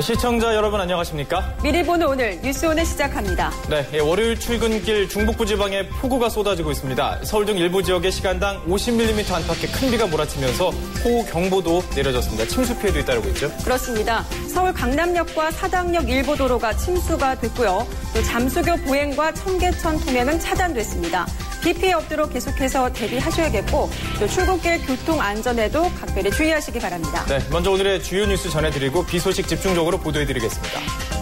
네, 시청자 여러분 안녕하십니까? 미리 보는 오늘 뉴스 오늘 시작합니다. 네, 월요일 출근길 중북부 지방에 폭우가 쏟아지고 있습니다. 서울 등 일부 지역에 시간당 50mm 안팎의 큰 비가 몰아치면서 호우 경보도 내려졌습니다. 침수 피해도 잇따르고 있죠? 그렇습니다. 서울 강남역과 사당역 일부 도로가 침수가 됐고요. 또 잠수교 보행과 청계천 통행은 차단됐습니다. 비 피해 없도록 계속해서 대비하셔야겠고 또 출근길 교통 안전에도 각별히 주의하시기 바랍니다. 네, 먼저 오늘의 주요 뉴스 전해드리고 비 소식 집중적으로 보도해드리겠습니다.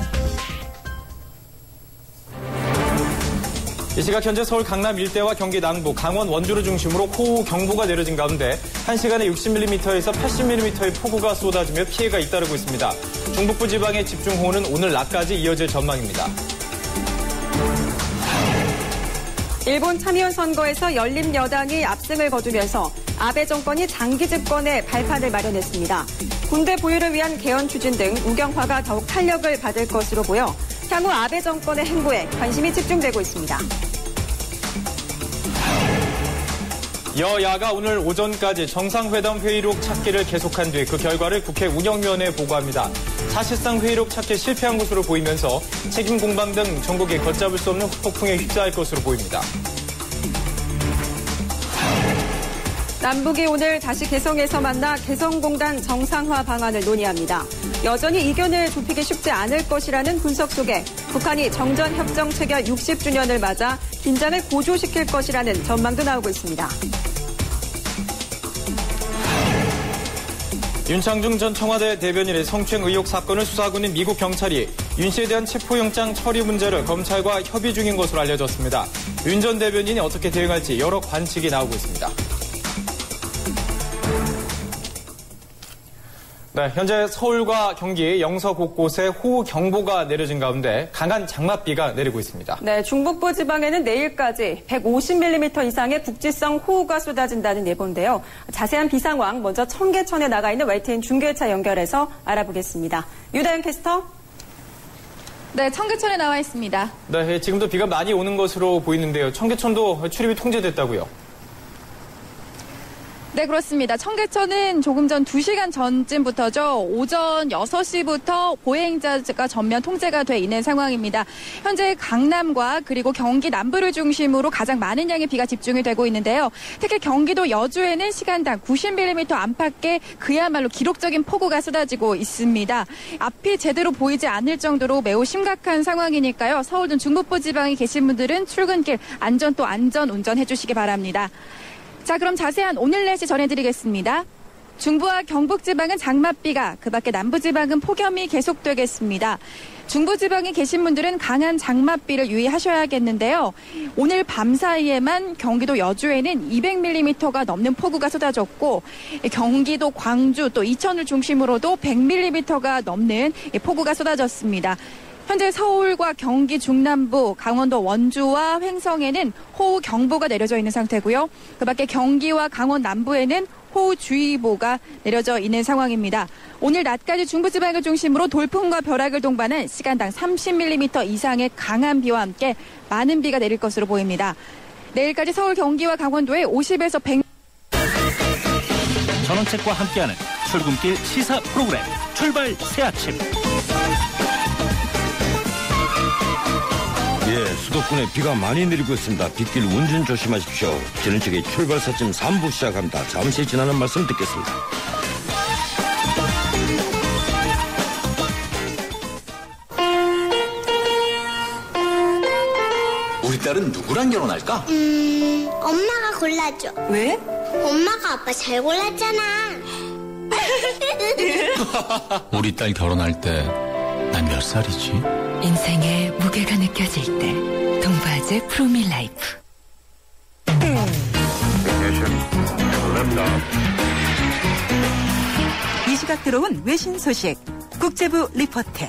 이 시각 현재 서울 강남 일대와 경기 남부, 강원 원주를 중심으로 호우 경보가 내려진 가운데 1시간에 60mm에서 80mm의 폭우가 쏟아지며 피해가 잇따르고 있습니다. 중북부 지방의 집중호우는 오늘 낮까지 이어질 전망입니다. 일본 참의원 선거에서 열린여당이 압승을 거두면서 아베 정권이 장기 집권에 발판을 마련했습니다. 군대 보유를 위한 개헌 추진 등 우경화가 더욱 탄력을 받을 것으로 보여 향후 아베 정권의 행보에 관심이 집중되고 있습니다. 여야가 오늘 오전까지 정상회담 회의록 찾기를 계속한 뒤 그 결과를 국회 운영위원회에 보고합니다. 사실상 회의록 찾기에 실패한 것으로 보이면서 책임 공방 등 전국에 걷잡을 수 없는 폭풍에 휩싸일 것으로 보입니다. 남북이 오늘 다시 개성에서 만나 개성공단 정상화 방안을 논의합니다. 여전히 이견을 좁히기 쉽지 않을 것이라는 분석 속에 북한이 정전협정 체결 60주년을 맞아 긴장을 고조시킬 것이라는 전망도 나오고 있습니다. 윤창중 전 청와대 대변인의 성추행 의혹 사건을 수사하고 있는 미국 경찰이 윤 씨에 대한 체포영장 처리 문제를 검찰과 협의 중인 것으로 알려졌습니다. 윤 전 대변인이 어떻게 대응할지 여러 관측이 나오고 있습니다. 네, 현재 서울과 경기, 영서 곳곳에 호우 경보가 내려진 가운데 강한 장맛비가 내리고 있습니다. 네, 중북부 지방에는 내일까지 150mm 이상의 국지성 호우가 쏟아진다는 예보인데요. 자세한 비 상황 먼저 청계천에 나가 있는 YTN 중계차 연결해서 알아보겠습니다. 유다현 캐스터. 네, 청계천에 나와 있습니다. 네, 지금도 비가 많이 오는 것으로 보이는데요. 청계천도 출입이 통제됐다고요? 네, 그렇습니다. 청계천은 조금 전 2시간 전쯤부터죠. 오전 6시부터 보행자가 전면 통제가 돼 있는 상황입니다. 현재 강남과 그리고 경기 남부를 중심으로 가장 많은 양의 비가 집중이 되고 있는데요. 특히 경기도 여주에는 시간당 90mm 안팎의 그야말로 기록적인 폭우가 쏟아지고 있습니다. 앞이 제대로 보이지 않을 정도로 매우 심각한 상황이니까요. 서울 등 중북부 지방에 계신 분들은 출근길 안전 운전해 주시기 바랍니다. 자, 그럼 자세한 오늘 날씨 전해드리겠습니다. 중부와 경북지방은 장맛비가, 그 밖에 남부지방은 폭염이 계속되겠습니다. 중부지방에 계신 분들은 강한 장맛비를 유의하셔야겠는데요. 오늘 밤 사이에만 경기도 여주에는 200mm가 넘는 폭우가 쏟아졌고 경기도 광주 또 이천을 중심으로도 100mm가 넘는 폭우가 쏟아졌습니다. 현재 서울과 경기 중남부, 강원도 원주와 횡성에는 호우 경보가 내려져 있는 상태고요. 그 밖에 경기와 강원 남부에는 호우주의보가 내려져 있는 상황입니다. 오늘 낮까지 중부지방을 중심으로 돌풍과 벼락을 동반한 시간당 30mm 이상의 강한 비와 함께 많은 비가 내릴 것으로 보입니다. 내일까지 서울, 경기와 강원도에 50에서 100... 전원책과 함께하는 출근길 시사 프로그램 출발 새아침. 예, 수도권에 비가 많이 내리고 있습니다. 빗길 운전 조심하십시오. 지는책의 출발 새침 3부 시작합니다. 잠시 지나는 말씀 듣겠습니다. 우리 딸은 누구랑 결혼할까? 엄마가 골라줘. 왜? 엄마가 아빠 잘 골랐잖아. 우리 딸 결혼할 때 난 몇 살이지? 인생의 무게가 느껴질 때 동바즈 프로미 라이프. 이 시각 들어온 외신 소식 국제부 리포트.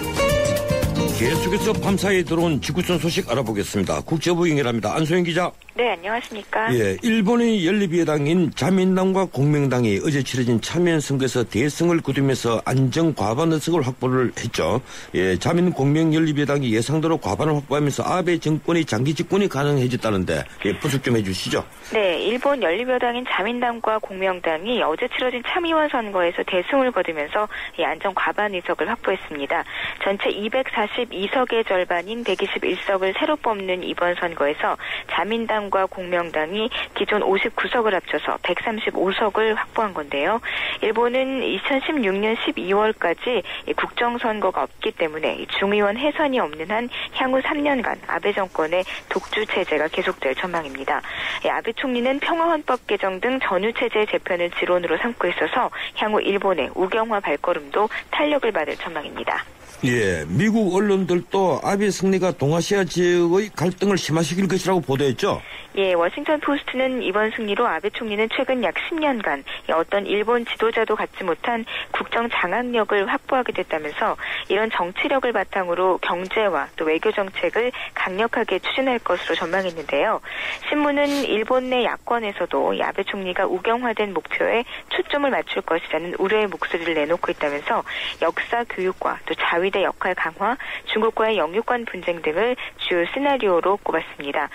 계속해서 밤사이에 들어온 지구촌 소식 알아보겠습니다. 국제부 연결합니다. 안소영 기자. 네, 안녕하십니까. 예, 일본의 연립여당인 자민당과 공명당이 어제 치러진 참여연 선거에서 대승을 거두면서 안정 과반 의석을 확보를 했죠. 예, 자민 공명 연립여당이 예상대로 과반을 확보하면서 아베 정권의 장기 집권이 가능해졌다는데 분석 좀 해주시죠. 네, 일본 연립여당인 자민당과 공명당이 어제 치러진 참의원 선거에서 대승을 거두면서 안정 과반 의석을 확보했습니다. 전체 242석의 절반인 121석을 새로 뽑는 이번 선거에서 자민당 과 공명당이 기존 59석을 합쳐서 135석을 확보한 건데요. 일본은 2016년 12월까지 국정선거가 없기 때문에 중의원 해산이 없는 한 향후 3년간 아베 정권의 독주 체제가 계속될 전망입니다. 아베 총리는 평화헌법 개정 등 전후체제 재편을 지론으로 삼고 있어서 향후 일본의 우경화 발걸음도 탄력을 받을 전망입니다. 예, 미국 언론들도 아베 승리가 동아시아 지역의 갈등을 심화시킬 것이라고 보도했죠. 예, 워싱턴 포스트는 이번 승리로 아베 총리는 최근 약 10년간 어떤 일본 지도자도 갖지 못한 국정 장악력을 확보하게 됐다면서 이런 정치력을 바탕으로 경제와 또 외교 정책을 강력하게 추진할 것으로 전망했는데요. 신문은 일본 내 야권에서도 아베 총리가 우경화된 목표에 초점을 맞출 것이라는 우려의 목소리를 내놓고 있다면서 역사 교육과 또 자위대 역할 강화, 중국과의 영유권 분쟁 등을 주요 시나리오로 꼽았습니다.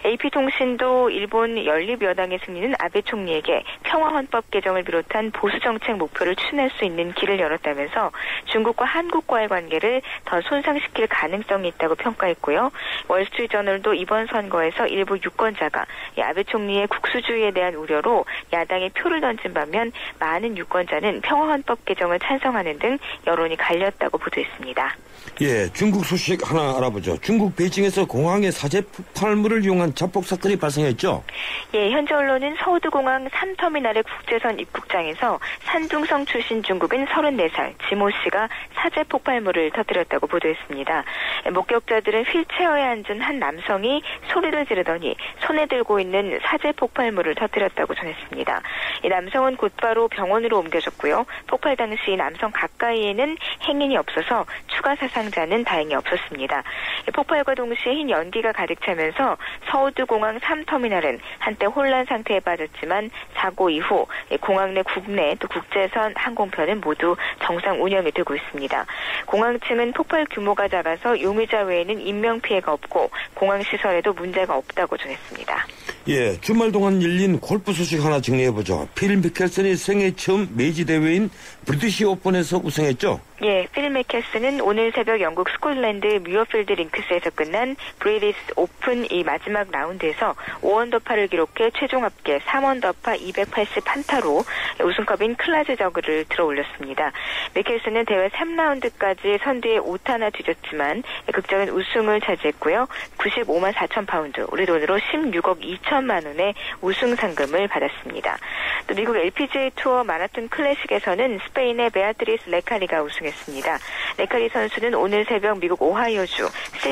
AP통신도 일본 연립여당의 승리는 아베 총리에게 평화헌법 개정을 비롯한 보수정책 목표를 추진할 수 있는 길을 열었다면서 중국과 한국과의 관계를 더 손상시킬 가능성이 있다고 평가했고요. 월스트리트저널도 이번 선거에서 일부 유권자가 아베 총리의 국수주의에 대한 우려로 야당에 표를 던진 반면 많은 유권자는 평화헌법 개정을 찬성하는 등 여론이 갈렸다고 보도했습니다. 예, 중국 소식 하나 알아보죠. 중국 베이징에서 공항에 사제 폭발물을 이용한 자폭 사건이 발생했죠? 예, 현재 언론은 서우드공항 3터미널의 국제선 입국장에서 산둥성 출신 중국인 34살 지모 씨가 사제 폭발물을 터뜨렸다고 보도했습니다. 목격자들은 휠체어에 앉은 한 남성이 소리를 지르더니 손에 들고 있는 사제 폭발물을 터뜨렸다고 전했습니다. 이 남성은 곧바로 병원으로 옮겨졌고요. 폭발 당시 이 남성 가까이에는 행인이 없어서 추가 사상자는 다행히 없었습니다. 폭발과 동시에 흰 연기가 가득 차면서 서우드공항 3터미널은 한때 혼란 상태에 빠졌지만 사고 이후 공항 내 국내 또 국제선 항공편은 모두 정상 운영이 되고 있습니다. 공항 측은 폭발 규모가 작아서 용의자 외에는 인명피해가 없고 공항 시설에도 문제가 없다고 전했습니다. 예, 주말 동안 열린 골프 소식 하나 정리해보죠. 필 미켈슨이 생애 처음 메이지 대회인 브리티시 오픈에서 우승했죠? 예, 필 미켈슨은 오늘 새벽 영국 스콜랜드 뮤어필드 링크스에서 끝난 브리티시 오픈 이 마지막 라운드에서 5언더파를 기록해 최종 합계 3언더파 280한타로 우승컵인 클라즈 저그를 들어올렸습니다. 미켈슨은 대회 3라운드까지 선두에 5타나 뒤졌지만 극적인 우승을 차지했고요. 95만 4천 파운드, 우리 돈으로 16억 2천만 원의 우승 상금을 받았습니다. 또 미국 LPGA 투어 마라톤 클래식에서는 스페인의 베아트리스 레카리가 우승했습니다. 레카리 선수는 오늘 새벽 미국 오하이오주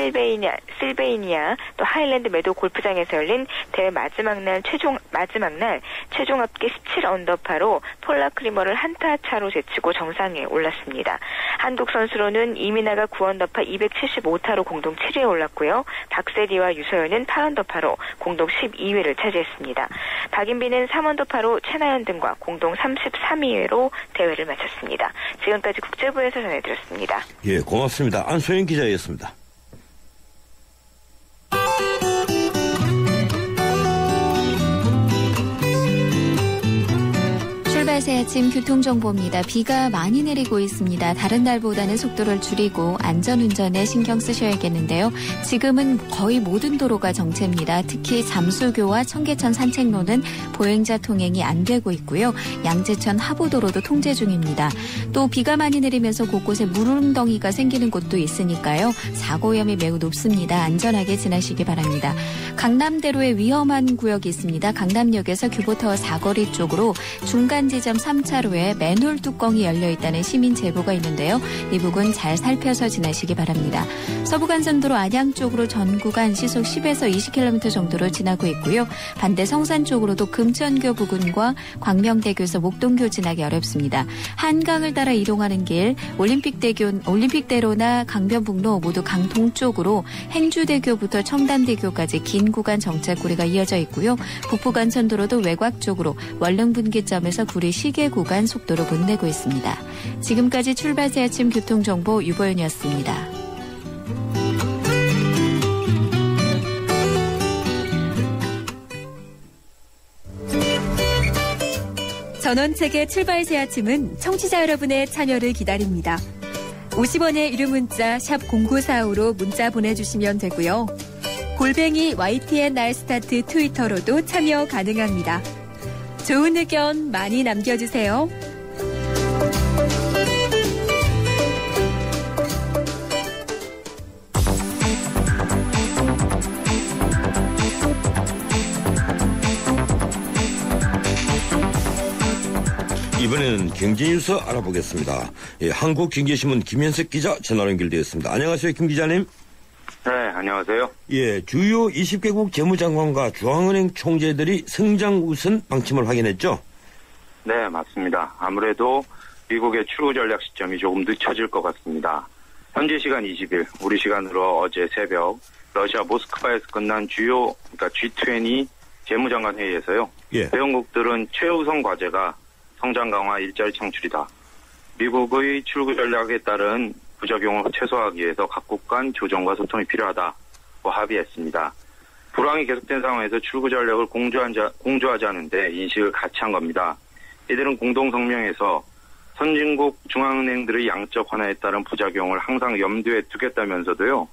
실베이니아 또 하일랜드 메도 골프장에서 열린 대회 마지막 날 최종 합계 17언더파로 폴라 클리머를 한타 차로 제치고 정상에 올랐습니다. 한국 선수로는 이민아가 9언더파 275타로 공동 7위에 올랐고요. 박세리와 유서연은 8언더파로 공동 12위를 차지했습니다. 박인비는 3언더파로 최나연 등과 공동 33위로 대회를 마쳤습니다. 지금까지 국제부에서 전해드렸습니다. 예, 고맙습니다. 안소영 기자였습니다. 출발새 아침 교통정보입니다. 비가 많이 내리고 있습니다. 다른 날보다는 속도를 줄이고 안전운전에 신경 쓰셔야겠는데요. 지금은 거의 모든 도로가 정체입니다. 특히 잠수교와 청계천 산책로는 보행자 통행이 안 되고 있고요. 양재천 하부도로도 통제 중입니다. 또 비가 많이 내리면서 곳곳에 물웅덩이가 생기는 곳도 있으니까요. 사고 위험이 매우 높습니다. 안전하게 지나시기 바랍니다. 강남대로에 위험한 구역이 있습니다. 강남역에서 규보타워 사거리 쪽으로 중간 지점 분기점 3차로에 맨홀 뚜껑이 열려 있다는 시민 제보가 있는데요. 이 부분 잘 살펴서 지나시기 바랍니다. 서부간선도로 안양 쪽으로 전 구간 시속 10에서 20km 정도로 지나고 있고요. 반대 성산 쪽으로도 금천교 부근과 광명대교에서 목동교 지나기 어렵습니다. 한강을 따라 이동하는 길 올림픽대로나 강변북로 모두 강 동쪽으로 행주대교부터 청담대교까지 긴 구간 정체구리가 이어져 있고요. 북부간선도로도 외곽 쪽으로 월릉분기점에서 구리 시계 구간 속도로 못 내고 있습니다. 지금까지 출발새 아침 교통정보 유보연이었습니다. 전원책의 출발새 아침은 청취자 여러분의 참여를 기다립니다. 50원의 유료 문자 샵 0945로 문자 보내주시면 되고요. @YTNR스타트 트위터로도 참여 가능합니다. 좋은 의견 많이 남겨주세요. 이번에는 경제뉴스 알아보겠습니다. 예, 한국경제신문 김현석 기자 전화로 연결되었습니다. 안녕하세요, 김 기자님. 네, 안녕하세요. 예, 주요 20개국 재무장관과 중앙은행 총재들이 성장 우선 방침을 확인했죠? 네, 맞습니다. 아무래도 미국의 출구 전략 시점이 조금 늦춰질 것 같습니다. 현지 시간 20일, 우리 시간으로 어제 새벽 러시아 모스크바에서 끝난 주요 그러니까 G20 재무장관 회의에서요. 예. 회원국들은 최우선 과제가 성장 강화, 일자리 창출이다. 미국의 출구 전략에 따른 부작용을 최소화하기 위해서 각국 간 조정과 소통이 필요하다고 합의했습니다. 불황이 계속된 상황에서 출구 전략을 공조하자는데 인식을 같이 한 겁니다. 이들은 공동 성명에서 선진국 중앙은행들의 양적 완화에 따른 부작용을 항상 염두에 두겠다면서도요.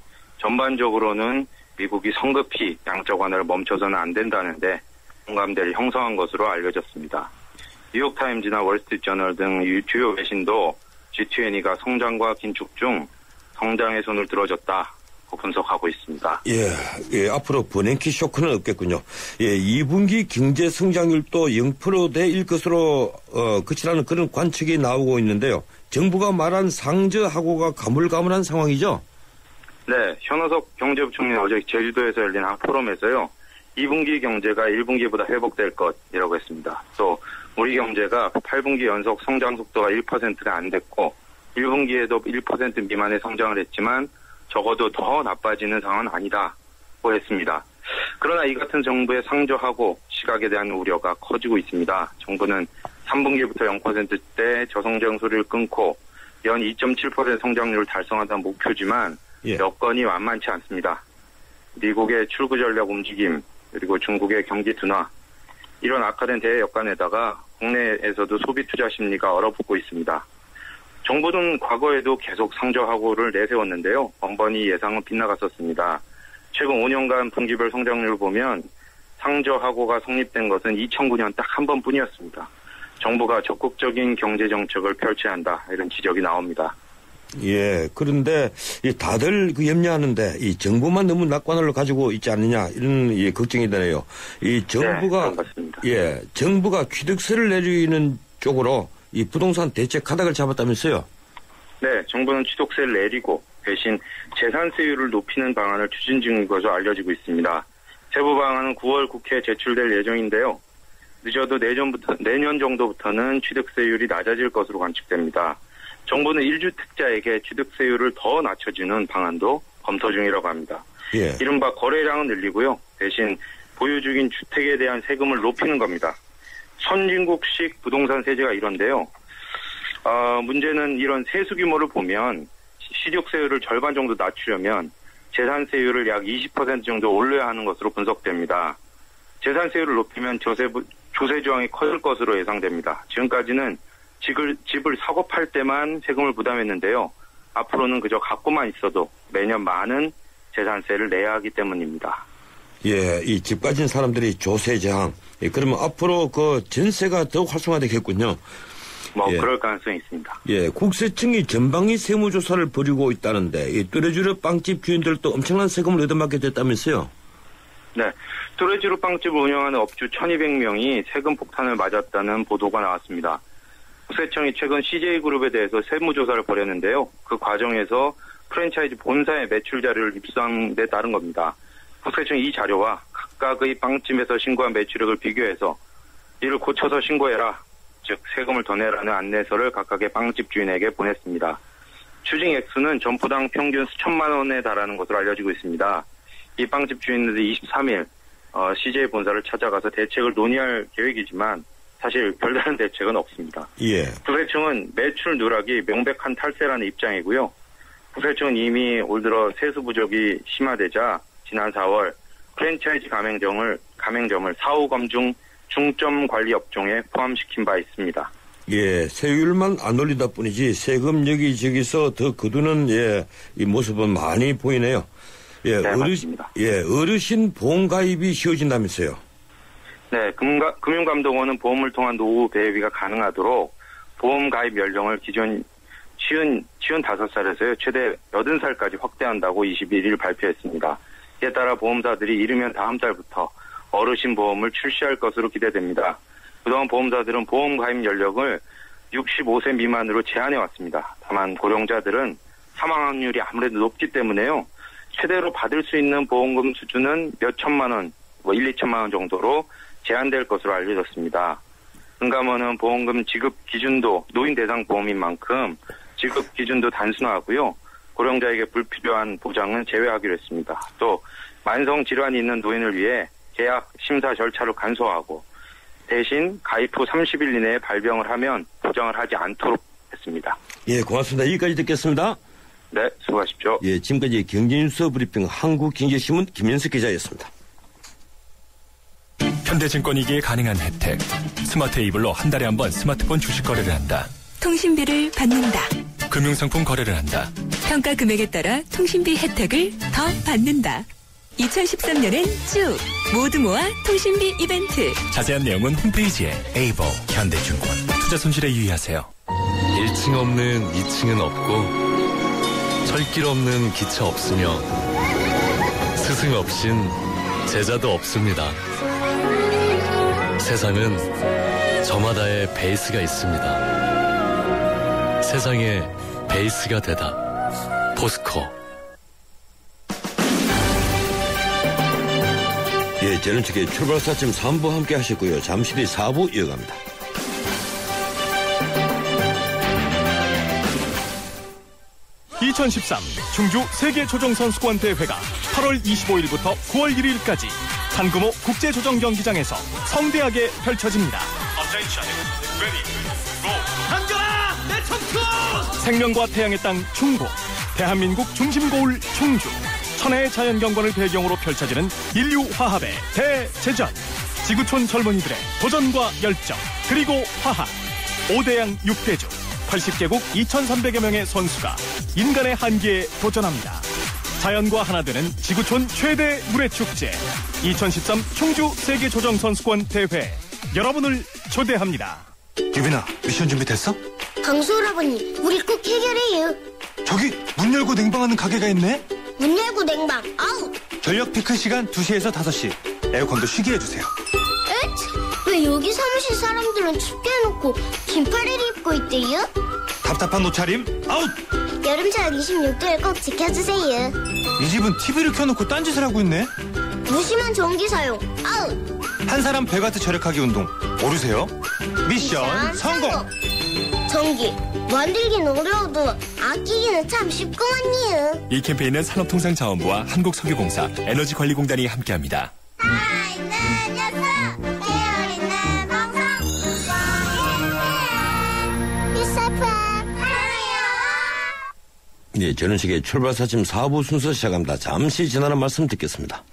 전반적으로는 미국이 성급히 양적 완화를 멈춰서는 안 된다는데 공감대를 형성한 것으로 알려졌습니다. 뉴욕타임즈나 월스트리트저널 등 주요 외신도 G20가 성장과 긴축 중 성장의 손을 들어줬다고 분석하고 있습니다. 예, 앞으로 버냉키 쇼크는 없겠군요. 예, 2분기 경제 성장률도 0%대일 것으로 그치라는 그런 관측이 나오고 있는데요. 정부가 말한 상저하고가 가물가물한 상황이죠? 네, 현호석 경제부총리는 어제 제주도에서 열린 한 포럼에서요. 2분기 경제가 1분기보다 회복될 것이라고 했습니다. 또 우리 경제가 8분기 연속 성장 속도가 1%가 안 됐고 1분기에도 1% 미만의 성장을 했지만 적어도 더 나빠지는 상황은 아니다고 했습니다. 그러나 이 같은 정부의 상저하고 시각에 대한 우려가 커지고 있습니다. 정부는 3분기부터 0%대 저성장 소리를 끊고 연 2.7% 성장률을 달성한다는 목표지만 여건이 만만치 않습니다. 미국의 출구 전략 움직임 그리고 중국의 경기 둔화 이런 악화된 대외 여건에다가 국내에서도 소비 투자 심리가 얼어붙고 있습니다. 정부는 과거에도 계속 상저하고를 내세웠는데요. 번번이 예상은 빗나갔었습니다. 최근 5년간 분기별 성장률을 보면 상저하고가 성립된 것은 2009년 딱 한 번뿐이었습니다. 정부가 적극적인 경제 정책을 펼쳐야 한다 이런 지적이 나옵니다. 예, 그런데 다들 염려하는데 이 정부만 너무 낙관을 가지고 있지 않느냐 이런 걱정이 되네요. 이 정부가 정부가 취득세를 내리는 쪽으로 이 부동산 대책 가닥을 잡았다면서요? 네, 정부는 취득세를 내리고 대신 재산세율을 높이는 방안을 추진 중인 것으로 알려지고 있습니다. 세부 방안은 9월 국회에 제출될 예정인데요. 늦어도 내년 정도부터는 취득세율이 낮아질 것으로 관측됩니다. 정부는 1주택자에게 취득세율을 더 낮춰주는 방안도 검토 중이라고 합니다. 예. 이른바 거래량은 늘리고요. 대신 보유 중인 주택에 대한 세금을 높이는 겁니다. 선진국식 부동산 세제가 이런데요. 문제는 이런 세수 규모를 보면 취득세율을 절반 정도 낮추려면 재산세율을 약 20% 정도 올려야 하는 것으로 분석됩니다. 재산세율을 높이면 조세 저항이 커질 것으로 예상됩니다. 지금까지는 집을 사고 팔 때만 세금을 부담했는데요. 앞으로는 그저 갖고만 있어도 매년 많은 재산세를 내야 하기 때문입니다. 예, 이 집 가진 사람들이 조세 저항. 예, 그러면 앞으로 그 전세가 더욱 활성화되겠군요. 그럴 가능성이 있습니다. 예, 국세청이 전방위 세무조사를 벌이고 있다는데 이 뚜레쥬르 빵집 주인들도 엄청난 세금을 얻어맞게 됐다면서요? 네, 뚜레쥬르 빵집을 운영하는 업주 1,200명이 세금 폭탄을 맞았다는 보도가 나왔습니다. 국세청이 최근 CJ그룹에 대해서 세무조사를 벌였는데요. 그 과정에서 프랜차이즈 본사의 매출 자료를 입수한 데 따른 겁니다. 국세청이 이 자료와 각각의 빵집에서 신고한 매출액을 비교해서 이를 고쳐서 신고해라, 즉 세금을 더 내라는 안내서를 각각의 빵집 주인에게 보냈습니다. 추징 액수는 점포당 평균 수천만 원에 달하는 것으로 알려지고 있습니다. 이 빵집 주인들이 23일 CJ 본사를 찾아가서 대책을 논의할 계획이지만 사실 별다른 대책은 없습니다. 예. 국세청은 매출 누락이 명백한 탈세라는 입장이고요. 국세청은 이미 올 들어 세수 부족이 심화되자 지난 4월 프랜차이즈 가맹점을 사후 검증 중점 관리 업종에 포함시킨 바 있습니다. 예, 세율만 안 올리다 뿐이지 세금 여기저기서 더 거두는 이 모습은 많이 보이네요. 예, 네, 맞습니다. 어르신 보험 가입이 쉬워진다면서요? 네, 금융감독원은 보험을 통한 노후 배회비가 가능하도록 보험 가입 연령을 기존 55살에서요 최대 80살까지 확대한다고 21일 발표했습니다. 이에 따라 보험사들이 이르면 다음 달부터 어르신 보험을 출시할 것으로 기대됩니다. 그동안 보험사들은 보험 가입 연령을 65세 미만으로 제한해왔습니다. 다만 고령자들은 사망 확률이 아무래도 높기 때문에요. 최대로 받을 수 있는 보험금 수준은 몇 천만 원, 1, 2천만 원 정도로 제한될 것으로 알려졌습니다. 금감원은 보험금 지급 기준도 노인 대상 보험인 만큼 지급 기준도 단순화하고요. 고령자에게 불필요한 보장은 제외하기로 했습니다. 또 만성 질환이 있는 노인을 위해 계약 심사 절차를 간소화하고 대신 가입 후 30일 이내에 발병을 하면 보장을 하지 않도록 했습니다. 예, 고맙습니다. 여기까지 듣겠습니다. 네, 수고하십시오. 예, 지금까지 경제뉴스 브리핑 한국경제신문 김현석 기자였습니다. 현대증권이기에 가능한 혜택. 스마트 이블로 한 달에 한 번 스마트폰 주식 거래를 한다. 통신비를 받는다. 금융상품 거래를 한다. 평가 금액에 따라 통신비 혜택을 더 받는다. 2013년엔 쭉 모두 모아 통신비 이벤트. 자세한 내용은 홈페이지에 에이버 현대증권. 투자 손실에 유의하세요. 1층 없는 2층은 없고 철길 없는 기차 없으며 스승 없인 제자도 없습니다. 세상은 저마다의 베이스가 있습니다. 세상에 베이스가 되다. 포스코. 예, 저는 저게 출발사쯤 3부 함께 하셨고요. 잠시 뒤 4부 이어갑니다. (2013) 충주 세계조정선수권 대회가 8월 25일부터 9월 1일까지 한금호 국제조정경기장에서 성대하게 펼쳐집니다. 한겨라 내 청춘! 생명과 태양의 땅 충북, 대한민국 중심고을 충주, 천혜의 자연경관을 배경으로 펼쳐지는 인류화합의 대제전. 지구촌 젊은이들의 도전과 열정, 그리고 화합. 5대양 6대주 80개국 2,300여 명의 선수가 인간의 한계에 도전합니다. 자연과 하나 되는 지구촌 최대 물회축제 2013 충주 세계조정선수권 대회, 여러분을 초대합니다. 유빈아, 미션 준비됐어? 강수 오라버니, 우리 꼭 해결해요. 저기 문 열고 냉방하는 가게가 있네. 문 열고 냉방 아웃. 전력 피크 시간 2시에서 5시. 에어컨도 쉬게 해주세요. 에잇? 왜 여기 사무실 사람들은 춥게 해놓고 긴팔을 입고 있대요? 답답한 옷차림 아웃. 여름철 26도를 꼭 지켜주세요. 이 집은 TV를 켜놓고 딴짓을 하고 있네. 무심한 전기 사용 아웃. 한 사람 배가트 절약하기 운동 모르세요? 미션 성공. 전기 만들기는 어려워도 아끼기는 참 쉽구만요. 이 캠페인은 산업통상자원부와 한국석유공사, 에너지관리공단이 함께합니다. 네, 저는 세계 출발사쯤 4부 순서 시작합니다. 잠시 지나는 말씀 듣겠습니다.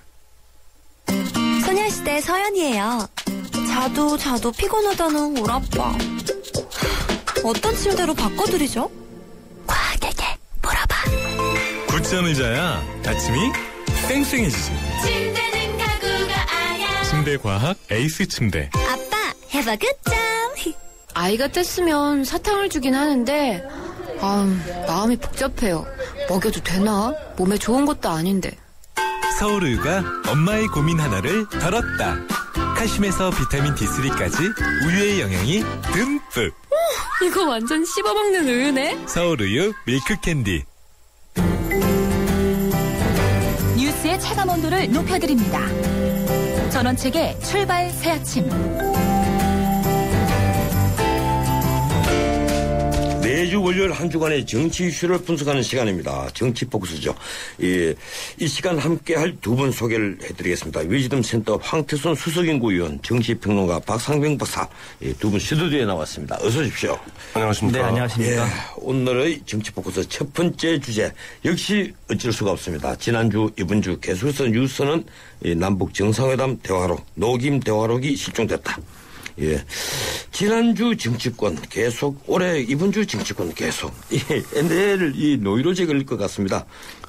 소녀시대 서연이에요. 자도 피곤하다는 우리 아빠. 어떤 침대로 바꿔드리죠? 과학에게 물어봐. 굳잠 의자야 아침이 쌩쌩해지지. 침대는 가구가 아냐. 침대 과학 에이스 침대. 아빠 해봐 굿잠. 아이가 뗐으면 사탕을 주긴 하는데 마음이 복잡해요. 먹여도 되나? 몸에 좋은 것도 아닌데. 서울의가 엄마의 고민 하나를 덜었다. 칼슘에서 비타민 D3까지 우유의 영양이 듬뿍. 이거 완전 씹어먹는 우유네. 서울우유 밀크캔디. 뉴스의 체감 온도를 높여드립니다. 전원책의 출발 새아침. 매주 월요일 한 주간의 정치 이슈를 분석하는 시간입니다. 정치 포커스죠. 이 시간 함께할 두 분 소개를 해드리겠습니다. 위즈덤 센터 황태순 수석연구위원, 정치평론가 박상병 박사, 두 분 스튜디오에 나왔습니다. 어서 오십시오. 안녕하십니까. 네, 안녕하십니까. 오늘의 정치 포커스 첫 번째 주제, 역시 어쩔 수가 없습니다. 지난주, 이번 주 계속해서 뉴스는 남북 정상회담 대화록, 노김 대화록이 실종됐다. 지난주 정치권 계속, 올해 이번 주 정치권 계속 NLL 이 노이로제 걸릴 것 같습니다.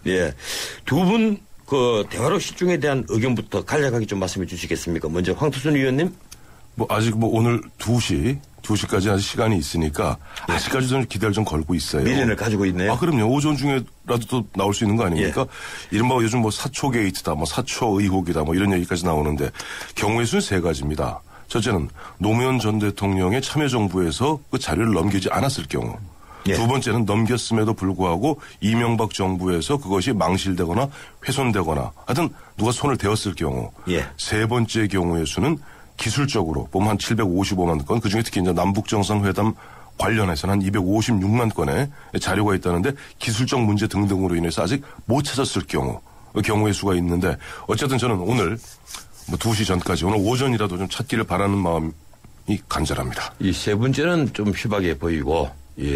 두 분 그 대화록 실종에 대한 의견부터 간략하게 좀 말씀해 주시겠습니까? 먼저 황태순 의원님. 아직 오늘 2시까지 아직 시간이 있으니까 아직까지 저는 기대를 좀 걸고 있어요. 미련을 가지고 있네요. 그럼요. 오전 중에라도 또 나올 수 있는 거 아닙니까? 이른바 요즘 사초 게이트다, 사초 의혹이다, 이런 얘기까지 나오는데 경우의 수는 세 가지입니다. 첫째는 노무현 전 대통령의 참여정부에서 그 자료를 넘기지 않았을 경우. 두 번째는 넘겼음에도 불구하고 이명박 정부에서 그것이 망실되거나 훼손되거나 하여튼 누가 손을 대었을 경우. 세 번째 경우의 수는 기술적으로 보면 한 755만 건, 그중에 특히 이제 남북정상회담 관련해서는 한 256만 건의 자료가 있다는데 기술적 문제 등등으로 인해서 아직 못 찾았을 경우, 경우의 수가 있는데 어쨌든 저는 오늘 2시 전까지, 오늘 오전이라도 좀 찾기를 바라는 마음이 간절합니다. 이 세 번째는 좀 희박해 보이고,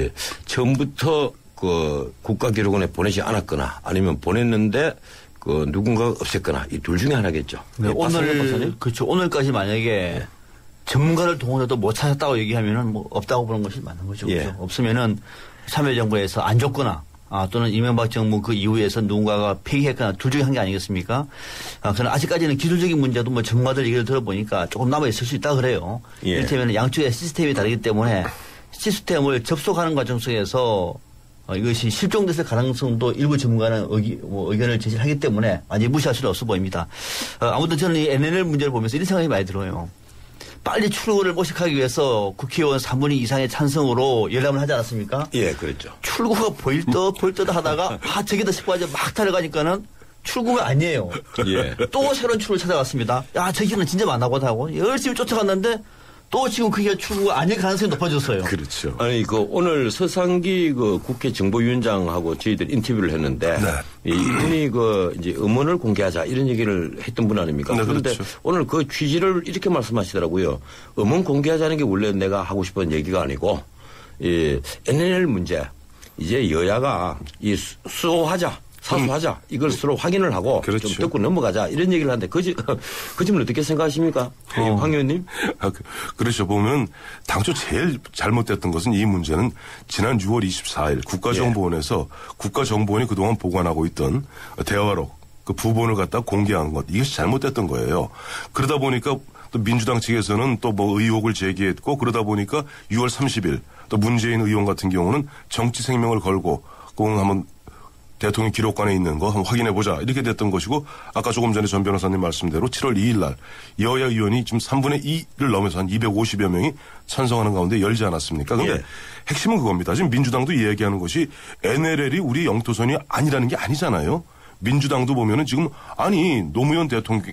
처음부터 그 국가기록원에 보내지 않았거나 아니면 보냈는데 그 누군가가 없앴거나 이 둘 중에 하나겠죠. 네, 그렇죠. 오늘까지 만약에 전문가를 동원해도 못 찾았다고 얘기하면은 없다고 보는 것이 맞는 거죠. 그렇죠? 없으면은 참여정부에서 안 줬거나 또는 이명박 정부 그 이후에서 누군가가 폐기했거나 둘 중에 한 게 아니겠습니까? 그러나 아직까지는 기술적인 문제도 전문가들 얘기를 들어보니까 조금 남아있을 수 있다 그래요. 이를테면 양쪽의 시스템이 다르기 때문에 시스템을 접속하는 과정 속에서 이것이 실종됐을 가능성도 일부 전문가는 의견을 제시를 하기 때문에 완전히 무시할 수는 없어 보입니다. 아무튼 저는 이 NLL 문제를 보면서 이런 생각이 많이 들어요. 빨리 출구를 모색하기 위해서 국회의원 3분의 2 이상의 찬성으로 열람을 하지 않았습니까? 그랬죠. 출구가 보일 듯 하다가 저기다 싶어 가지고 막 달려가니까는 출구가 아니에요. 또 새로운 출구를 찾아갔습니다. 저기는 진짜 많나 보다 하고 열심히 쫓아갔는데 또 지금 그게 출구가 아닐 가능성이 높아졌어요. 그렇죠. 아니, 오늘 서상기 국회 정보위원장하고 저희들 인터뷰를 했는데, 이분이 이제 음원을 공개하자 이런 얘기를 했던 분 아닙니까? 그런데 그렇죠. 오늘 그 취지를 이렇게 말씀하시더라고요. 음원 공개하자는 게 원래 내가 하고 싶은 얘기가 아니고, NLL 문제, 이제 여야가 수호하자. 사수하자. 이걸 서로 확인을 하고 좀 듣고 넘어가자. 이런 얘기를 하는데 그 점은 어떻게 생각하십니까? 황 의원님? 그렇죠. 보면 당초 제일 잘못됐던 것은 이 문제는 지난 6월 24일 국가정보원에서 국가정보원이 그동안 보관하고 있던 대화록 그 부본을 갖다 공개한 것, 이것이 잘못됐던 거예요. 그러다 보니까 또 민주당 측에서는 또 의혹을 제기했고, 그러다 보니까 6월 30일 또 문재인 의원 같은 경우는 정치 생명을 걸고 꼭 한번 대통령 기록관에 있는 거 한번 확인해보자, 이렇게 됐던 것이고, 아까 조금 전에 전 변호사님 말씀대로 7월 2일 날 여야 의원이 지금 3분의 2를 넘어서 한 250여 명이 찬성하는 가운데 열지 않았습니까? 그런데 핵심은 그겁니다. 지금 민주당도 이야기하는 것이 NLL이 우리 영토선이 아니라는 게 아니잖아요. 민주당도 보면은 지금 노무현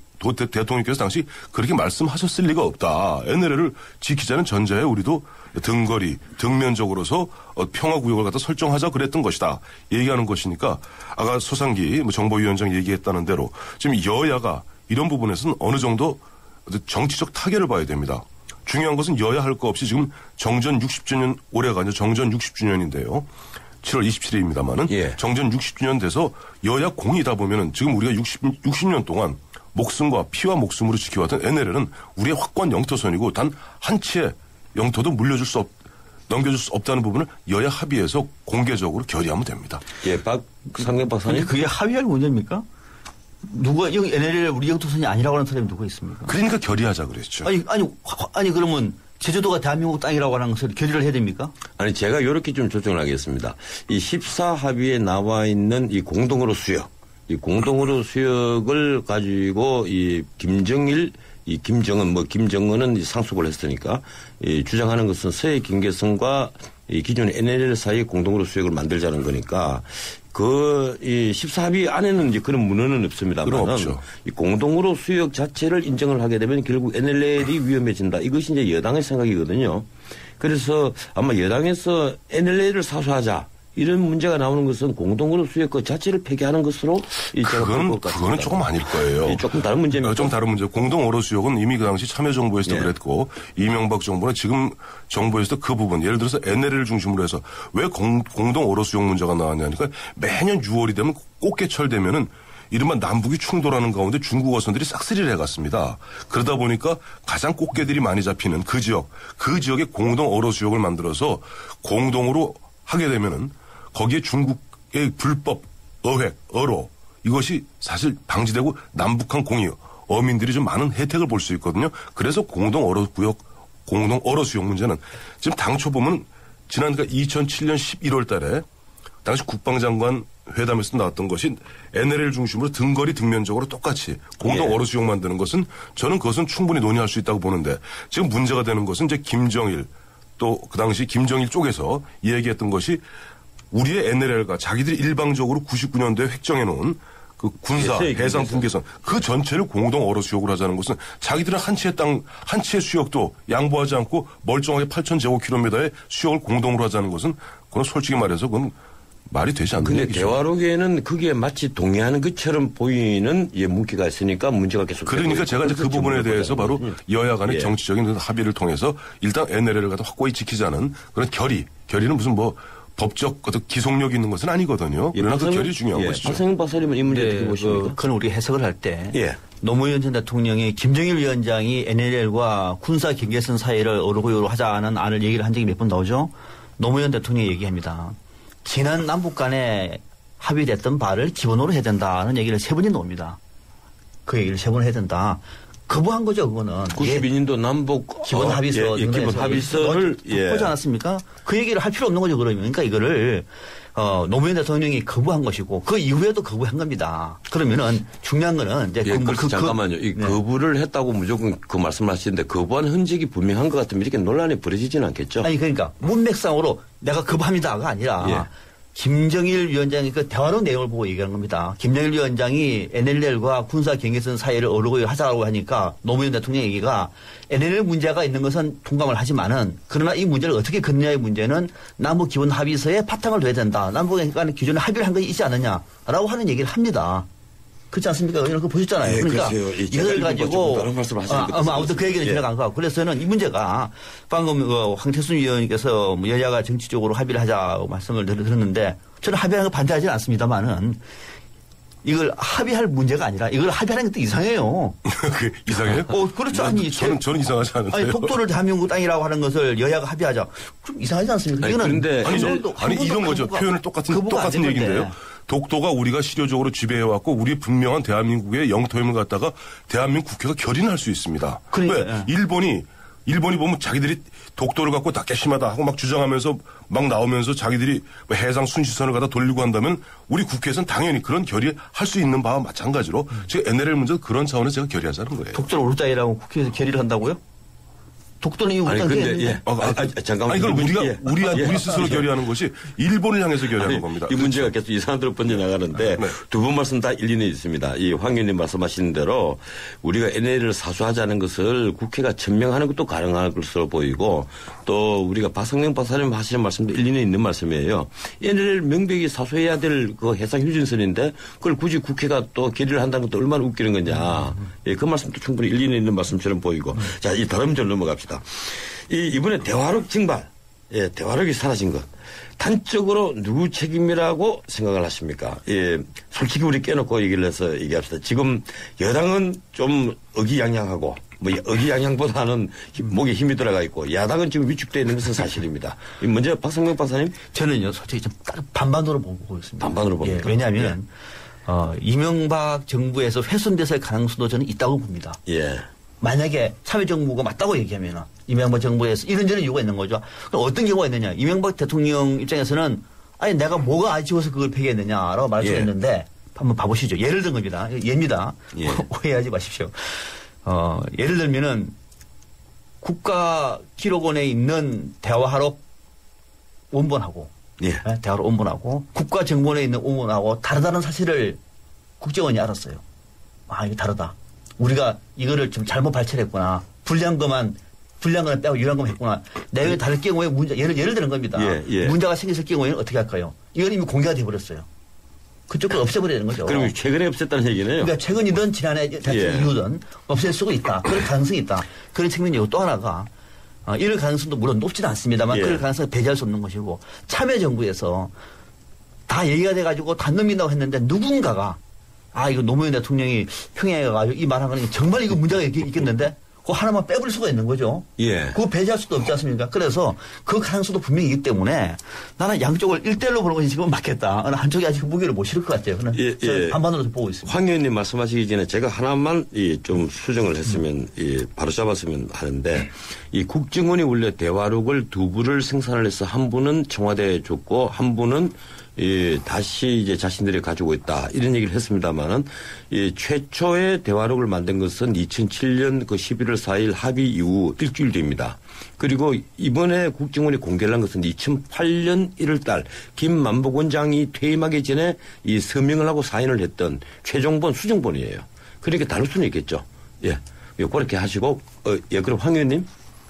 대통령께서 당시 그렇게 말씀하셨을 리가 없다. NLL을 지키자는 전제에 우리도 등거리, 등면적으로서 평화구역을 갖다 설정하자 그랬던 것이다. 얘기하는 것이니까 아까 소상기 정보위원장 얘기했다는 대로 지금 여야가 이런 부분에서는 어느 정도 정치적 타결을 봐야 됩니다. 중요한 것은 여야 할 거 없이 지금 정전 60주년, 올해가 이제 정전 60주년인데요. 7월 27일입니다만은 정전 60주년 돼서 여야 공이다 보면은 지금 우리가 60년 동안 목숨과 피와 목숨으로 지켜왔던 NLL은 우리의 확고한 영토선이고 단 한 치의 영토도 넘겨줄 수 없다는 부분을 여야 합의해서 공개적으로 결의하면 됩니다. 박상경 박사님. 그게 합의할 문제입니까? 누가 NLL 우리 영토선이 아니라고 하는 사람이 누가 있습니까? 그러니까 결의하자 그랬죠. 아니 그러면 제주도가 대한민국 땅이라고 하는 것을 결의를 해야 됩니까? 아니, 제가 이렇게 좀 조정을 하겠습니다. 이 14합의에 나와 있는 이 공동으로 수역, 이 공동으로 수역을 가지고 이 김정일, 이 김정은, 김정은은 상속을 했으니까, 이 주장하는 것은 서해 경계선과 이 기존의 NLL 사이에 공동으로 수역을 만들자는 거니까 이 14합의 안에는 이제 그런 문헌은 없습니다만 이 공동으로 수역 자체를 인정을 하게 되면 결국 NLL이 위험해진다. 이것이 이제 여당의 생각이거든요. 그래서 아마 여당에서 NLL을 사수하자. 이런 문제가 나오는 것은 공동으로 수역 그 자체를 폐기하는 것으로 그거는 조금 아닐 거예요. 조금 다른 문제입니다. 좀 다른 문제. 공동 어로 수역은 이미 그 당시 참여정부에서도 그랬고 이명박 정부는 지금 정부에서도 그 부분 예를 들어서 NLL을 중심으로 해서 왜 공동 어로 수역 문제가 나왔냐니까 매년 6월이 되면 꽃게철 되면은 이른바 남북이 충돌하는 가운데 중국 어선들이 싹쓸이를 해갔습니다. 그러다 보니까 가장 꽃게들이 많이 잡히는 그 지역에 공동 어로 수역을 만들어서 공동으로 하게 되면은 거기에 중국의 불법 어획, 어로 이것이 사실 방지되고 남북한 공유, 어민들이 좀 많은 혜택을 볼 수 있거든요. 그래서 공동 어로 구역, 공동 어로 수역 문제는 지금 당초 보면 지난 2007년 11월 달에 당시 국방장관 회담에서 나왔던 것이 NLL 중심으로 등거리 등면적으로 똑같이 공동 어로 수역 만드는 것은 저는 그것은 충분히 논의할 수 있다고 보는데 지금 문제가 되는 것은 이제 김정일 또 그 당시 김정일 쪽에서 얘기했던 것이 우리의 NLL과 자기들이 일방적으로 99년도에 획정해 놓은 그 군사 해상 분계선 그 전체를 공동 어로 수역을 하자는 것은 자기들은 한 채의 땅, 한 채의 수역도 양보하지 않고 멀쩡하게 8,000제곱킬로미터의 수역을 공동으로 하자는 것은 그건 솔직히 말해서 그건 말이 되지 않는 근데 얘기죠. 대화록에는 그게 마치 동의하는 것처럼 보이는 문기가 있으니까 문제가 계속. 그러니까 제가 이제 그 부분에 대해서 바로 여야 간의 정치적인 합의를 통해서 일단 NLL을 갖다 확고히 지키자는 그런 결의는 무슨 법적 어떤 기속력이 있는 것은 아니거든요. 그러나 그 결이 중요한 것이죠. 박성영 박사님은 이 문제 어떻게 보십니까? 그건 우리 해석을 할 때 노무현 전 대통령이 김정일 위원장이 NLL과 군사 경계선 사이를 어로구요로 하자는 안을 얘기를 한 적이 몇 번 나오죠. 노무현 대통령이 얘기합니다. 지난 남북 간에 합의됐던 바를 기본으로 해야 된다는 얘기를 3번이 나옵니다. 그 얘기를 3번 해야 된다. 거부한 거죠, 그거는. 92년도 남북 기본 합의서. 기본 합의서를 보지 않았습니까? 그 얘기를 할 필요 없는 거죠, 그러면. 그러니까 이거를 노무현 대통령이 거부한 것이고 그 이후에도 거부한 겁니다. 그러면은 중요한 거는 이제 잠깐만요. 이 거부를 했다고 무조건 그 말씀하시는데 거부한 흔적이 분명한 것 같으면 이렇게 논란이 벌어지지는 않겠죠? 아니 그러니까 문맥상으로 내가 거부합니다가 아니라 김정일 위원장이 그 대화록 내용을 보고 얘기하는 겁니다. 김정일 위원장이 NLL과 군사 경계선 사이를 어로구요 하자고 하니까 노무현 대통령 얘기가 NLL 문제가 있는 것은 통감을 하지만은 그러나 이 문제를 어떻게 걷느냐의 문제는 남북 기본 합의서에 바탕을 둬야 된다. 남북 간에 기존에 합의를 한 것이 있지 않느냐라고 하는 얘기를 합니다. 그렇지 않습니까? 그거 보셨잖아요. 그러니까 이걸 가지고 아무튼 그 얘기는 지나간 거고 그래서 저는 이 문제가 방금 황태순 위원님께서 여야가 정치적으로 합의를 하자고 말씀을 들었는데 저는 합의하는 거 반대하지는 않습니다만은 이걸 합의할 문제가 아니라 이걸 합의하는 것도 이상해요. 이상해요? 그렇죠. 아니 저는 이상하지 않은데요. 아니 독도를 대한민국 땅이라고 하는 것을 여야가 합의하자. 좀 이상하지 않습니까? 그런데 아니 이런 거죠. 표현을 똑같은 얘기인데요. 독도가 우리가 실효적으로 지배해왔고 우리 분명한 대한민국의 영토임을 갖다가 대한민국 국회가 결의할 수 있습니다. 왜? 일본이 보면 자기들이 독도를 갖고 다케시마다 하고 막 주장하면서 막 나오면서 자기들이 해상 순시선을 갖다 돌리고 한다면 우리 국회에서는 당연히 그런 결의할 수 있는 바와 마찬가지로 제가 NLL 문제도 그런 차원에서 제가 결의하자는 거예요. 독도를 우리 땅이라고 국회에서 결의를 한다고요? 독도는 우리 땅이에요. 잠깐만. 이걸 우리 스스로 결의하는 것이 일본을 향해서 결의하는 겁니다. 이 문제가 계속 이상한데로 번져나가는데 두 분 말씀 다 일리는 있습니다. 이 황 의원님 말씀하시는 대로 우리가 NLL을 사수하자는 것을 국회가 천명하는 것도 가능할 것으로 보이고 또 우리가 박성영 박사님 하시는 말씀도 일리는 있는 말씀이에요. NLL 명백히 사수해야 될 그 해상 휴전선인데 그걸 굳이 국회가 또 결의를 한다는 것도 얼마나 웃기는 거냐. 그 말씀도 충분히 일리는 있는 말씀처럼 보이고. 자, 이 다른 문제로 넘어갑시다. 이번에 대화록 증발, 대화록이 사라진 것. 단적으로 누구 책임이라고 생각을 하십니까? 솔직히 우리 깨놓고 얘기를 해서 얘기합시다. 지금 여당은 좀 의기양양하고, 의기양양보다는 목에 힘이 들어가 있고, 야당은 지금 위축되어 있는 것은 사실입니다. 이 문제 박성명 박사님? 저는요, 솔직히 좀 반반으로 보고 있습니다. 반반으로 봅니까? 왜냐하면, 이명박 정부에서 훼손됐을 가능성도 저는 있다고 봅니다. 만약에 참여정부가 맞다고 얘기하면 이명박 정부에서 이런저런 이유가 있는 거죠. 그럼 어떤 경우가 있느냐. 이명박 대통령 입장에서는 아니 내가 뭐가 아쉬워서 그걸 폐기했느냐라고 말할 수가 있는데 한번 봐보시죠. 예를 든 겁니다. 예입니다. 오해하지 마십시오. 예를 들면은 국가기록원에 있는 대화록 원본하고 예. 대화록 원본하고 국가정보원에 있는 원본하고 다르다는 사실을 국정원이 알았어요. 아, 이거 다르다. 우리가 이거를 좀 잘못 발췌했구나. 불리한 거는 빼고 유리한 것만 했구나. 내용이 다를 경우에 문제, 예를 드는 겁니다. 예. 문제가 생겼을 경우에는 어떻게 할까요? 이건 이미 공개가 돼버렸어요. 그쪽을 없애버려야 되는 거죠. 그럼 최근에 없앴다는 얘기네요. 그러니까 최근이든 지난해 이후든 없앨 수가 있다. 그럴 가능성이 있다. 그런 측면이고 또 하나가 이럴 가능성도 물론 높지는 않습니다만 그럴 가능성을 배제할 수 없는 것이고 참여정부에서 다 얘기가 돼가지고 다 넘긴다고 했는데 누군가가 이거 노무현 대통령이 평양에 가가지고 이 말한 거는 정말 이거 문제가 있겠는데 그거 하나만 빼버릴 수가 있는 거죠. 예. 그거 배제할 수도 없지 않습니까? 그래서 그 가능성도 분명히 있기 때문에 나는 양쪽을 1대1로 보는 것이 지금 맞겠다. 어느 한쪽이 아직 무게를 못 실을 것 같아요. 저는 반반으로 보고 있습니다. 황 의원님 말씀하시기 전에 제가 하나만 좀 수정을 했으면 바로 잡았으면 하는데 이 국정원이 원래 대화록을 두 부를 생산을 해서 한 분은 청와대에 줬고 한 분은 다시 이제 자신들이 가지고 있다. 이런 얘기를 했습니다만은 최초의 대화록을 만든 것은 2007년 그 11월 4일 합의 이후 일주일 뒤입니다. 그리고 이번에 국정원이 공개를 한 것은 2008년 1월 달 김만복 원장이 퇴임하기 전에 이 서명을 하고 사인을 했던 최종본 수정본이에요. 그러니까 다를 수는 있겠죠. 예. 그렇게 하시고, 그럼 황 의원님?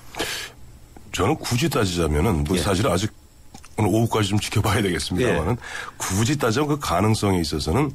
저는 굳이 따지자면은 사실 아직 오늘 오후까지 좀 지켜봐야 되겠습니다만은 굳이 따지면 그 가능성에 있어서는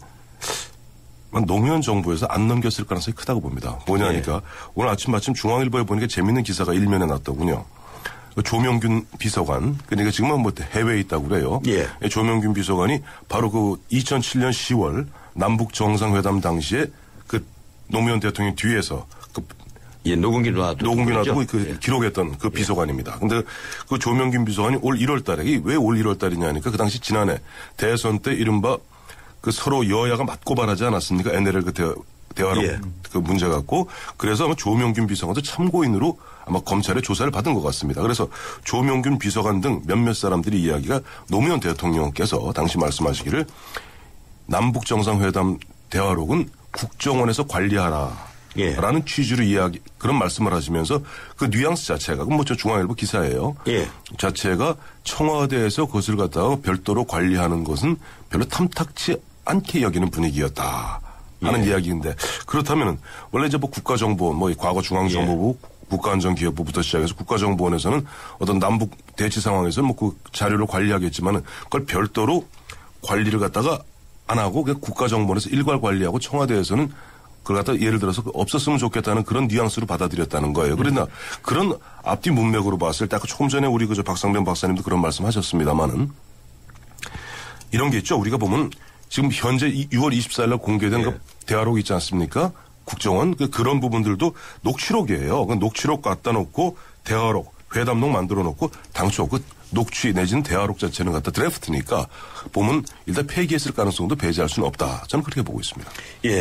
노무현 정부에서 안 넘겼을 가능성이 크다고 봅니다. 뭐냐니까 오늘 아침 중앙일보에 보니까 재밌는 기사가 일면에 났더군요. 조명균 비서관, 그러니까 지금은 해외에 있다고 그래요. 조명균 비서관이 바로 그 2007년 10월 남북 정상회담 당시에 그 노무현 대통령 뒤에서 녹음기 놔두고 기록했던 그 비서관입니다. 근데 그 조명균 비서관이 올 1월 달에, 왜 올 1월 달이냐니까 그 당시 지난해 대선 때 이른바 그 서로 여야가 맞고발하지 않았습니까? NLL 그 대화록 그 문제 갖고. 그래서 아마 조명균 비서관도 참고인으로 아마 검찰의 조사를 받은 것 같습니다. 그래서 조명균 비서관 등 몇몇 사람들이 이야기가 노무현 대통령께서 당시 말씀하시기를 남북 정상회담 대화록은 국정원에서 관리하라. 라는 취지로 그런 말씀을 하시면서 그 뉘앙스 자체가, 저 중앙일보 기사예요. 자체가 청와대에서 그것을 갖다가 별도로 관리하는 것은 별로 탐탁치 않게 여기는 분위기였다. 하는 이야기인데, 그렇다면 원래 이제 국가정보원, 과거 중앙정보부, 국가안전기획부부터 시작해서 국가정보원에서는 어떤 남북 대치 상황에서는 그 자료를 관리하겠지만은 그걸 별도로 관리를 갖다가 안 하고 그냥 국가정보원에서 일괄 관리하고 청와대에서는 그걸 갖다 예를 들어서 없었으면 좋겠다는 그런 뉘앙스로 받아들였다는 거예요. 그러나 그런 앞뒤 문맥으로 봤을 때 아까 조금 전에 우리 박상병 박사님도 그런 말씀 하셨습니다만은 이런 게 있죠. 우리가 보면 지금 현재 6월 24일 날 공개된 그 대화록 있지 않습니까? 국정원 그런 부분들도 녹취록이에요. 그 녹취록 갖다 놓고 대화록, 회담록 만들어 놓고 당초 그 녹취 내지는 대화록 자체는 갖다 드래프트니까 보면 일단 폐기했을 가능성도 배제할 수는 없다. 저는 그렇게 보고 있습니다.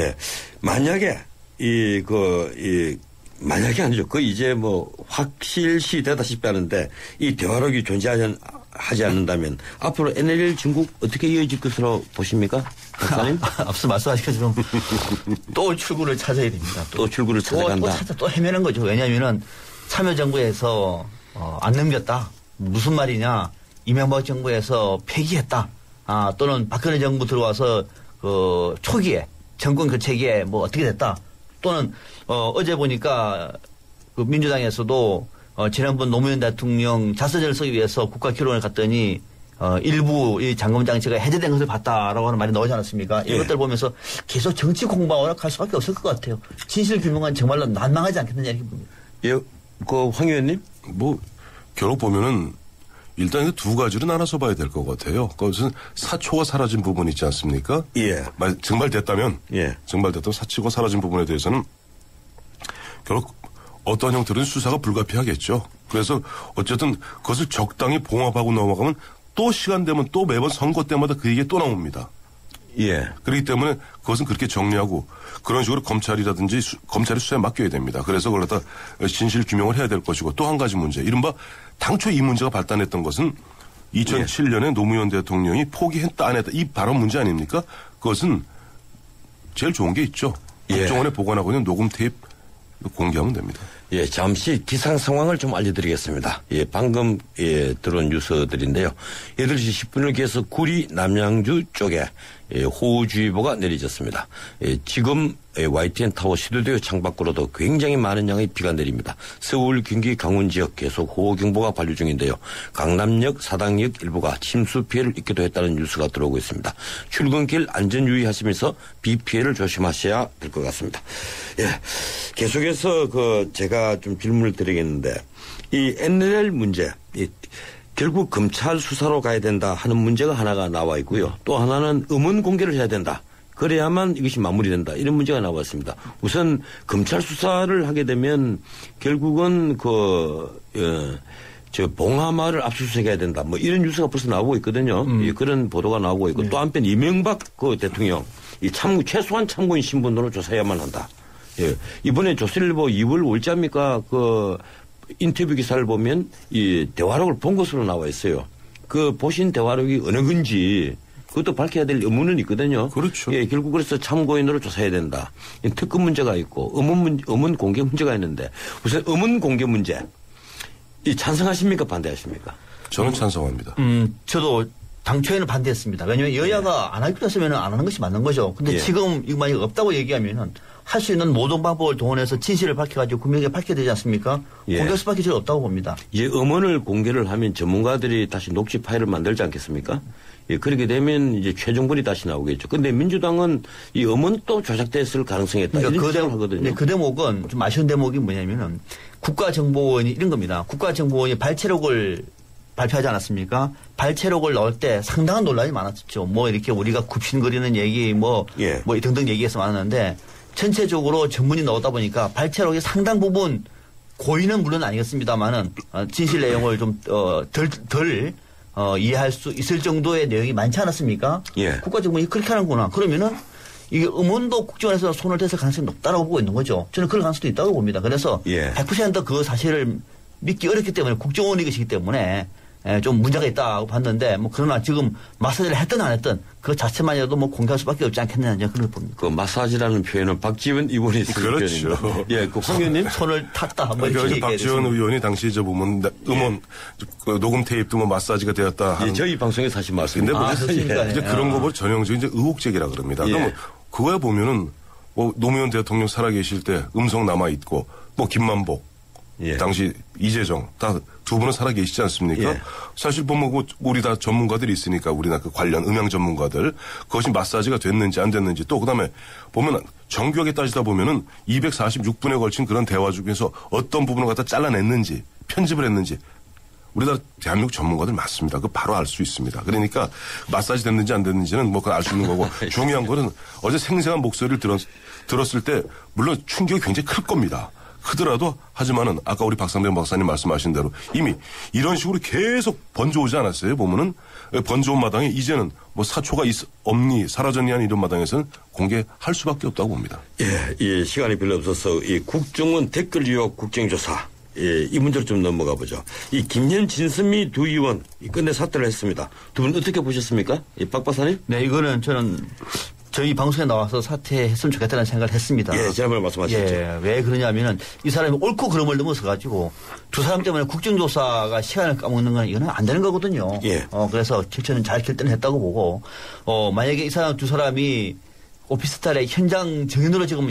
만약에 만약에 아니죠. 이제 확실시 되다시피 하는데 이 대화록이 존재하지 않는다면 앞으로 NLL 중국 어떻게 이어질 것으로 보십니까? 박사님? 앞서 말씀하신 것처럼 또 출구를 찾아야 됩니다. 또 출구를 찾아간다. 또 헤매는 거죠. 왜냐하면은 참여정부에서 안 넘겼다. 무슨 말이냐. 이명박 정부에서 폐기했다. 또는 박근혜 정부 들어와서 초기에 정권 교체기에 어떻게 됐다. 또는 어제 보니까 그 민주당에서도 지난번 노무현 대통령 자서전을 쓰기 위해서 국가기록원을 갔더니 일부 이 잠금 장치가 해제된 것을 봤다라고 하는 말이 나오지 않았습니까? 이것들 보면서 계속 정치 공방으로 갈 수밖에 없을 것 같아요. 진실 규명은 정말로 난망하지 않겠느냐 이렇게 봅니다. 황 의원님? 결국 보면은 일단 두 가지로 나눠서 봐야 될 것 같아요. 그것은 사초가 사라진 부분 있지 않습니까? 증발됐다면 사초가 사라진 부분에 대해서는 결국 어떤 형태로는 수사가 불가피하겠죠. 그래서 어쨌든 그것을 적당히 봉합하고 넘어가면 또 시간 되면 또 매번 선거 때마다 그 얘기 또 나옵니다. 그렇기 때문에 그것은 그렇게 정리하고 그런 식으로 검찰이라든지 검찰이 수사에 맡겨야 됩니다. 그래서 그걸 갖다 진실 규명을 해야 될 것이고 또 한 가지 문제. 이른바 당초 이 문제가 발단했던 것은 2007년에 노무현 대통령이 포기했다 안 했다 이 발언 문제 아닙니까? 그것은 제일 좋은 게 있죠. 국정원에 보관하고 있는 녹음 테이프 공개하면 됩니다. 예, 잠시 기상 상황을 좀 알려드리겠습니다. 예, 방금 들어온 뉴스들인데요. 8시 10분을 기해서 구리 남양주 쪽에 호우주의보가 내려졌습니다. 지금 YTN 타워 시도대교 창밖으로도 굉장히 많은 양의 비가 내립니다. 서울, 경기, 강원 지역 계속 호우경보가 발효 중인데요. 강남역, 사당역 일부가 침수 피해를 입기도 했다는 뉴스가 들어오고 있습니다. 출근길 안전 유의하시면서 비 피해를 조심하셔야 될 것 같습니다. 예, 계속해서 제가 좀 질문을 드리겠는데 이 NLL 문제, 결국 검찰 수사로 가야 된다 하는 문제가 하나가 나와 있고요. 또 하나는 음원 공개를 해야 된다. 그래야만 이것이 마무리된다. 이런 문제가 나왔습니다. 우선 검찰 수사를 하게 되면 결국은 봉하마을 압수수색해야 된다. 뭐 이런 뉴스가 벌써 나오고 있거든요. 그런 보도가 나오고 있고 또 한편 이명박 대통령 이 최소한 참고인 신분으로 조사해야만 한다. 예. 이번에 조선일보 2월 5일자입니까? 인터뷰 기사를 보면 이 대화록을 본 것으로 나와 있어요. 보신 대화록이 어느 건지 그것도 밝혀야 될 의무는 있거든요. 그렇죠. 예, 결국 그래서 참고인으로 조사해야 된다. 특검 문제가 있고 음원 공개 문제가 있는데 우선 음원 공개 문제 찬성하십니까 반대하십니까? 저는 찬성합니다. 저도 당초에는 반대했습니다. 왜냐하면 여야가 안 하기로 했으면 안 하는 것이 맞는 거죠. 근데 지금 이거 만약 없다고 얘기하면은 할 수 있는 모든 방법을 동원해서 진실을 밝혀가지고 국민에게 밝혀야 되지 않습니까? 공개할 수밖에 저 없다고 봅니다. 음원을 공개를 하면 전문가들이 다시 녹취 파일을 만들지 않겠습니까? 예, 그렇게 되면 이제 최종본이 다시 나오겠죠. 근데 민주당은 이 음원도 조작됐을 가능성이 있다. 그러니까 이런 주장을 하거든요. 그 대목은 좀 아쉬운 대목이 뭐냐면은 국가정보원이 이런 겁니다. 국가정보원이 발췌록을 발표하지 않았습니까? 발췌록을 넣을 때 상당한 논란이 많았죠. 뭐 이렇게 우리가 굽신거리는 얘기 뭐 등등 얘기해서 많았는데 전체적으로 전문이 넣었다 보니까 발췌록이 상당 부분 고의는 물론 아니겠습니다만은 진실 내용을 좀 덜 이해할 수 있을 정도의 내용이 많지 않았습니까? 국가정보원이 그렇게 하는구나. 그러면은 이게 음원도 국정원에서 손을 댔을 가능성이 높다라고 보고 있는 거죠. 저는 그럴 가능성도 있다고 봅니다. 그래서 100% 그 사실을 믿기 어렵기 때문에 국정원이 것이기 때문에 좀 문제가 있다고 봤는데 그러나 지금 마사지를 했든 안 했든 그 자체만이라도 공개할 수밖에 없지 않겠느냐 그런 봅니다. 마사지라는 표현은 박지원 의원이 쓴 그렇죠. 표현입니다. 예, 황 의원님 손을 탔다. 박지원 의원이 당시 보면 음원 녹음 테이프 등 마사지가 되었다. 하는 저희 방송에서 사실 말씀인데 이제 그런 거 보면 전형적인 의혹 제기라 그럽니다. 그러면 그거에 보면은 노무현 대통령 살아계실 때 음성 남아 있고 김만복 당시 이재정 다 두 분은 살아계시지 않습니까? 사실 보면 우리 다 전문가들이 있으니까 우리나 관련 음향 전문가들 그것이 마사지가 됐는지 안 됐는지 또 그다음에 보면 정교하게 따지다 보면은 246분에 걸친 그런 대화 중에서 어떤 부분을 갖다 잘라냈는지 편집을 했는지 우리나라 대한민국 전문가들 많습니다. 바로 알 수 있습니다. 그러니까 마사지 됐는지 안 됐는지는 알 수 있는 거고 중요한 거는 어제 생생한 목소리를 들었을 때 물론 충격이 굉장히 클 겁니다. 크더라도 하지만은 아까 우리 박상병 박사님 말씀하신 대로 이미 이런 식으로 계속 번져오지 않았어요. 보면은 번져온 마당에 이제는 사초가 없니 사라졌니 하는 이런 마당에서는 공개할 수밖에 없다고 봅니다. 예, 시간이 별로 없어서 이 국정원 댓글 유혹 국정조사 이 문제로 좀 넘어가 보죠. 이 김현 진선미 두 의원 끝내 사퇴를 했습니다. 두 분 어떻게 보셨습니까? 박 박사님? 네, 이거는 저는 저희 방송에 나와서 사퇴했으면 좋겠다는 생각을 했습니다. 지난번에 말씀하셨죠. 왜 그러냐면은 이 사람이 옳고 그름을 넘어서 가지고 두 사람 때문에 국정조사가 시간을 까먹는 건 이거는 안 되는 거거든요. 그래서 저는 잘 결단했다고 보고 만약에 이 사람 두 사람이 오피스텔의 현장 증인으로 지금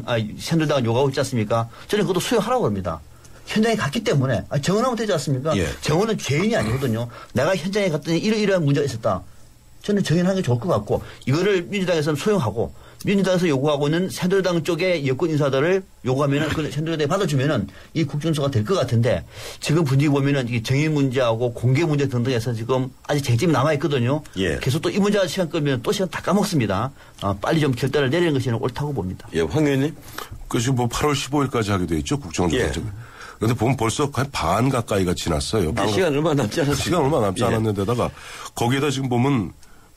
새누리당은 요구하고 있지 않습니까? 저는 그것도 수용하라고 합니다. 현장에 갔기 때문에 증언하면 되지 않습니까? 증언은 죄인이 아니거든요. 내가 현장에 갔더니 이러이러한 문제가 있었다. 저는 정인하는 게 좋을 것 같고 이거를 민주당에서는 수용하고 민주당에서 요구하고 있는 새누리당 쪽의 여권 인사들을 요구하면은 그 새누리당에 받아주면은 이 국정조사가 될 것 같은데 지금 분위기 보면은 이 정인 문제하고 공개 문제 등등해서 지금 아직 쟁점이 남아 있거든요. 계속 또 이 문제가 시간 끌면 또 시간 다 까먹습니다. 빨리 좀 결단을 내리는 것이 옳다고 봅니다. 황 의원님? 지금 8월 15일까지 하게 돼 있죠 국정조사. 그런데 보면 벌써 거의 반 가까이가 지났어요. 시간 얼마 남지 않았어요. 시간 얼마 남지 않았는데다가 거기에다 지금 보면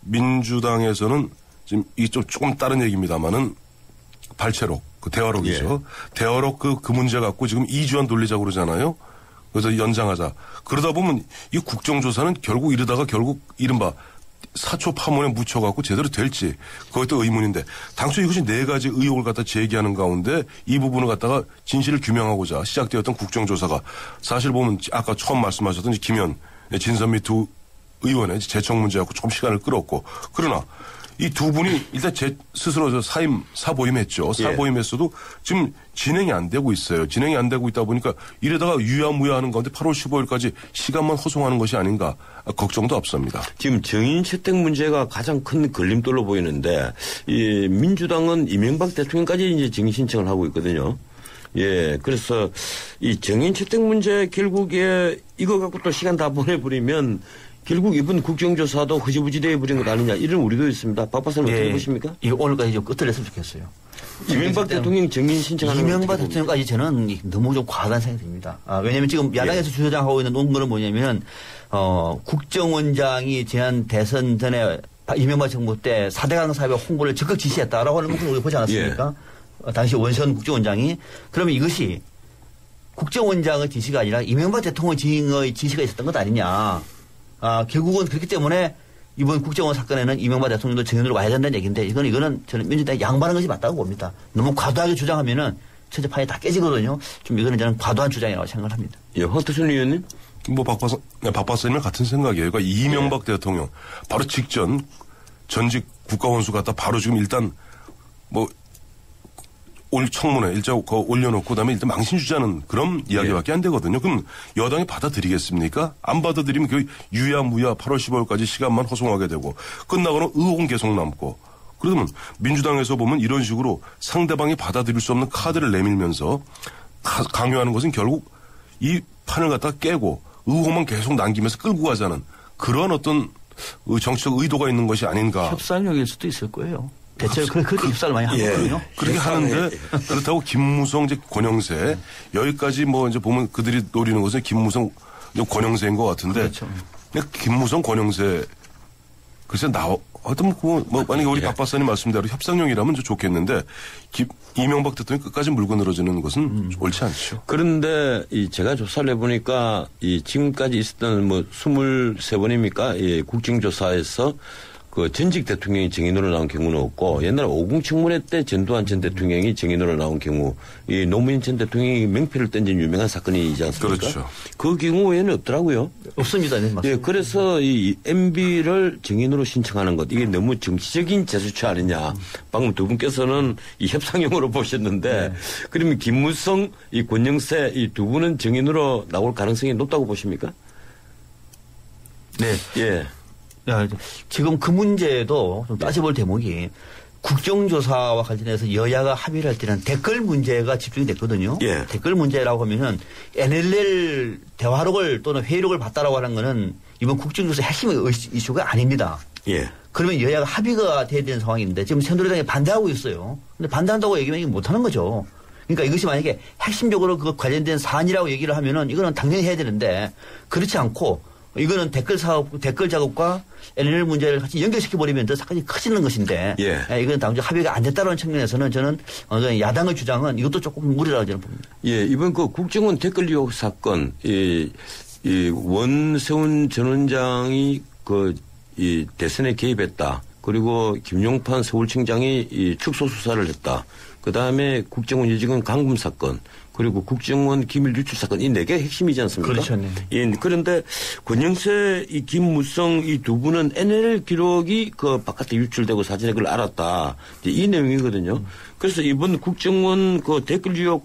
민주당에서는 지금 이 조금 다른 얘기입니다만은 발췌록, 대화록이죠. 대화록 그 문제 갖고 지금 2주간 돌리자고 그러잖아요. 그래서 연장하자. 그러다 보면 이 국정조사는 결국 이러다가 결국 이른바 사초 파문에 묻혀갖고 제대로 될지 그것도 의문인데 당초 이것이 4가지 의혹을 갖다 제기하는 가운데 이 부분을 갖다가 진실을 규명하고자 시작되었던 국정조사가 사실 보면 아까 처음 말씀하셨던 김현, 진선미 두 의원의 재청 문제하고 조금 시간을 끌었고 그러나 이 두 분이 일단 스스로 사보임했죠. 사보임했어도 지금 진행이 안 되고 있어요. 진행이 안 되고 있다 보니까 이러다가 유야무야하는 가운데 8월 15일까지 시간만 허송하는 것이 아닌가 걱정도 없습니다. 지금 정인 채택 문제가 가장 큰 걸림돌로 보이는데 이 민주당은 이명박 대통령까지 이제 정인 신청을 하고 있거든요. 예, 그래서 이 정인 채택 문제 결국에 이거 갖고 또 시간 다 보내버리면 결국 이번 국정조사도 흐지부지 되어버린 것 아니냐 이런 우려도 있습니다. 박 박사님 어떻게 보십니까? 이거 오늘까지 좀 끝을 냈으면 좋겠어요. 이명박 대통령 정인 신청하는 이명박 대통령까지 저는 너무 좀 과다한 생각이 듭니다. 왜냐하면 지금 야당에서 주저장하고 있는 논거는 뭐냐면 국정원장이 지난 대선 전에 이명박 정부 때 4대강 사업의 홍보를 적극 지시했다라고 하는 문구를 우리가 보지 않았습니까? 당시 원세훈 국정원장이. 그러면 이것이 국정원장의 지시가 아니라 이명박 대통령의 지시가 있었던 것 아니냐. 결국은 그렇기 때문에 이번 국정원 사건에는 이명박 대통령도 정인으로 와야 된다는 얘기인데 이거는 저는 민주당이 양보하는 것이 맞다고 봅니다. 너무 과도하게 주장하면은 전체판이 다 깨지거든요. 좀 이거는 저는 과도한 주장이라고 생각을 합니다. 예, 황태순 의원님? 뭐 박 박사님이랑 같은 생각이에요. 그러니까 이명박 대통령 바로 직전 전직 국가원수 갖다 바로 지금 일단 뭐 올 청문회 일자 올려놓고 그다음에 일단 망신 주자는 그런 이야기밖에 안 되거든요. 그럼 여당이 받아들이겠습니까? 안 받아들이면 그 유야무야 8월 15일까지 시간만 허송하게 되고 끝나고는 의혹은 계속 남고 그러면 민주당에서 보면 이런 식으로 상대방이 받아들일 수 없는 카드를 내밀면서 강요하는 것은 결국 이 판을 갖다 깨고 의혹만 계속 남기면서 끌고 가자는 그런 어떤 정치적 의도가 있는 것이 아닌가. 협상력일 수도 있을 거예요. 대체로 그렇게 협상을 많이 하거든요. 그렇게 하는데 그렇다고 김무성 이제 권영세 여기까지 뭐 이제 보면 그들이 노리는 것은 김무성 권영세인 것 같은데 그렇죠. 김무성 권영세 글쎄 하여튼 뭐 만약에 우리 박 박사님 말씀대로 협상용이라면 좀 좋겠는데 이명박 대통령이 끝까지 물고 늘어지는 것은 옳지 않죠. 그런데 제가 조사를 해보니까 지금까지 있었던 뭐 23번입니까? 국정조사에서 그 전직 대통령이 정인으로 나온 경우는 없고 옛날에 50 청문회 때 전두환 전 대통령이 정인으로 나온 경우 이 노무현 전 대통령이 명패를 던진 유명한 사건이지 않습니까? 그렇죠. 그 경우에는 없더라고요. 없습니다. 네, 맞습니다. 예, 그래서 이 MB를 정인으로 신청하는 것 이게 너무 정치적인 제스처 아니냐. 방금 두 분께서는 이 협상용으로 보셨는데 그러면 김무성, 이 권영세 이 두 분은 정인으로 나올 가능성이 높다고 보십니까? 네. 예. 지금 그 문제도 좀 따져볼 대목이 국정조사와 관련해서 여야가 합의를 할 때는 댓글 문제가 집중이 됐거든요. 예. 댓글 문제라고 하면은 NLL 대화록을 또는 회의록을 봤다라고 하는 거는 이번 국정조사 핵심 이슈가 아닙니다. 예. 그러면 여야가 합의가 돼야 되는 상황인데 지금 새누리당이 반대하고 있어요. 근데 반대한다고 얘기하면 못하는 거죠. 그러니까 이것이 만약에 핵심적으로 그 관련된 사안이라고 얘기를 하면은 이거는 당연히 해야 되는데 그렇지 않고 이거는 댓글 작업과 NLL 문제를 같이 연결시켜버리면 더 사건이 커지는 것인데 이건 당장 합의가 안 됐다는 측면에서는 저는 야당의 주장은 이것도 조금 무리라고 저는 봅니다. 예, 이번 그 국정원 댓글 의혹 사건, 이 원세훈 전 원장이 이 대선에 개입했다. 그리고 김용판 서울청장이 이 축소 수사를 했다. 그 다음에 국정원 여직원 감금 사건, 그리고 국정원 기밀 유출 사건 이 4개 핵심이지 않습니까? 그렇죠. 네. 예, 그런데 권영세, 이 김무성 이 두 분은 NLL 기록이 그 바깥에 유출되고 사진에 그걸 알았다. 이 내용이거든요. 그래서 이번 국정원 그 댓글 의혹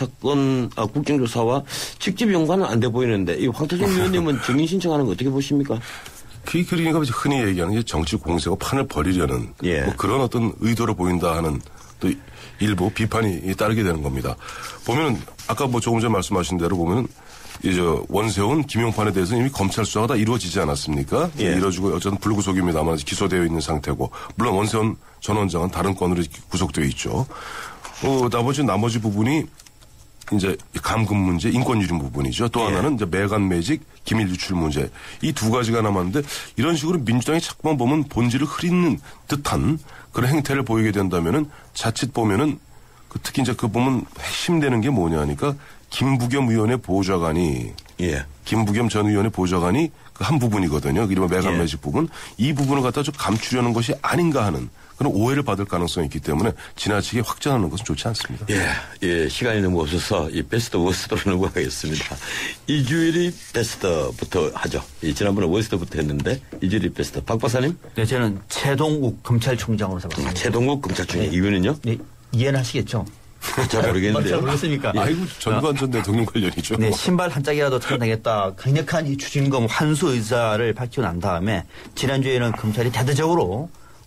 국정조사와 직접 연관은 안 돼 보이는데 이 황태종 의원님은 정인 신청하는 거 어떻게 보십니까? 그러니까 흔히 얘기하는 게 정치 공세고 판을 벌이려는 뭐 그런 어떤 의도를 보인다 하는 또 일부 비판이 따르게 되는 겁니다. 보면은 아까 뭐 조금 전에 말씀하신 대로 보면은 이제 원세훈, 김용판에 대해서는 이미 검찰 수사가 다 이루어지지 않았습니까? 이루어지고 어쨌든 불구속입니다만 기소되어 있는 상태고 물론 원세훈 전 원장은 다른 건으로 구속되어 있죠. 나머지 부분이 이제 감금 문제, 인권유린 부분이죠. 또 하나는 이제 매간 매직, 기밀 유출 문제. 이 두 가지가 남았는데 이런 식으로 민주당이 자꾸만 보면 본질을 흐리는 듯한 그런 행태를 보이게 된다면은 자칫 보면은 특히 이제 그 보면 핵심되는 게 뭐냐 하니까 김부겸 의원의 보좌관이 김부겸 전 의원의 보좌관이 그 한 부분이거든요. 이른바 메간 매직 부분. 이 부분을 갖다 좀 감추려는 것이 아닌가 하는 그런 오해를 받을 가능성이 있기 때문에 지나치게 확전하는 것은 좋지 않습니다. 예, 시간이 너무 없어서 이 베스트 워스트로 넘어가겠습니다. 이주일이 베스트부터 하죠. 지난번에 워스트부터 했는데 이주일이 베스트. 박 박사님? 네, 저는 최동욱 검찰총장으로 잡았습니다. 최동욱 검찰총장. 이유는요? 네, 이해는 하시겠죠? 잘 모르겠는데요. 모르겠습니까? 아이고, 전두환 전 대통령 관련이죠. 네, 신발 한 짝이라도 찾아내겠다. 강력한 이 추징금 환수 의사를 밝히고 난 다음에 지난주에는 검찰이 대대적으로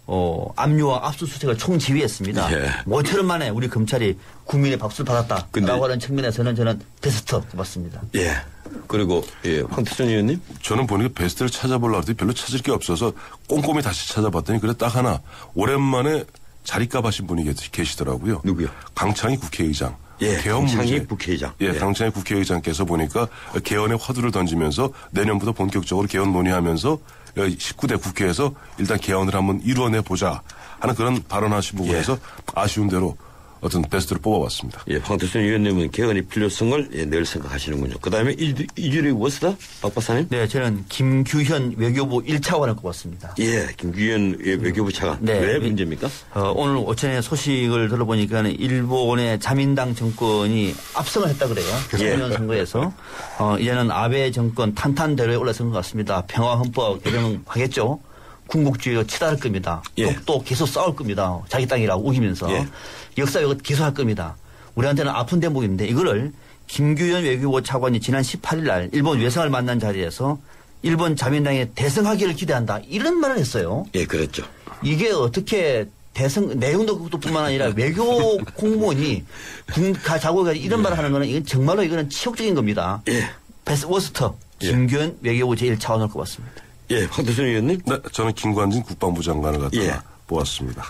압류와 압수수색을 총지휘했습니다. 예. 모처럼 만에 우리 검찰이 국민의 박수를 받았다라고 하는 측면에서는 저는 베스트 해봤습니다. 예. 그리고 황태순 의원님? 저는 보니까 베스트를 찾아보려고 했더니 별로 찾을 게 없어서 꼼꼼히 다시 찾아봤더니 그래 딱 하나 오랜만에 자리값 하신 분이 계시더라고요. 누구요? 강창희 국회의장. 예, 개헌 강창희 문제. 국회의장. 예, 강창희 국회의장께서 보니까 개헌의 화두를 던지면서 내년부터 본격적으로 개헌 논의하면서 19대 국회에서 일단 개헌을 한번 이루어내보자 하는 그런 발언하신 부분에서 아쉬운 대로 어떤 베스트를 뽑아봤습니다. 예, 황태순 의원님은 개헌의 필요성을 늘 생각하시는군요. 그 다음에 이주일이 워스다? 박 박사님? 네, 저는 김규현 외교부 1차관을 꼽았습니다. 예, 김규현 외교부 차관. 네. 왜 문제입니까? 오늘 오전에 소식을 들어보니까 일본의 자민당 정권이 압승을 했다 그래요. 작년 선거에서. 이제는 아베 정권 탄탄대로에 올라선 것 같습니다. 평화헌법 개정하겠죠. 군국주의가 치달을 겁니다. 또 계속 싸울 겁니다. 자기 땅이라고 우기면서. 역사 이거 계속할 겁니다. 우리한테는 아픈 대목인데 이거를 김규현 외교부 차관이 지난 18일 날 일본 외상을 만난 자리에서 일본 자민당에 대승하기를 기대한다. 이런 말을 했어요. 예, 그랬죠. 이게 어떻게 내용도 그것뿐만 아니라 외교 공무원이 군가 자국에 이런 말을 하는 거는 이건 정말로 이거는 치욕적인 겁니다. 베스트 워스터 김규현 외교부 제1차관을 꼽았습니다. 예, 황태순 의원님? 네, 저는 김관진 국방부 장관을 갖다가 뽑았습니다.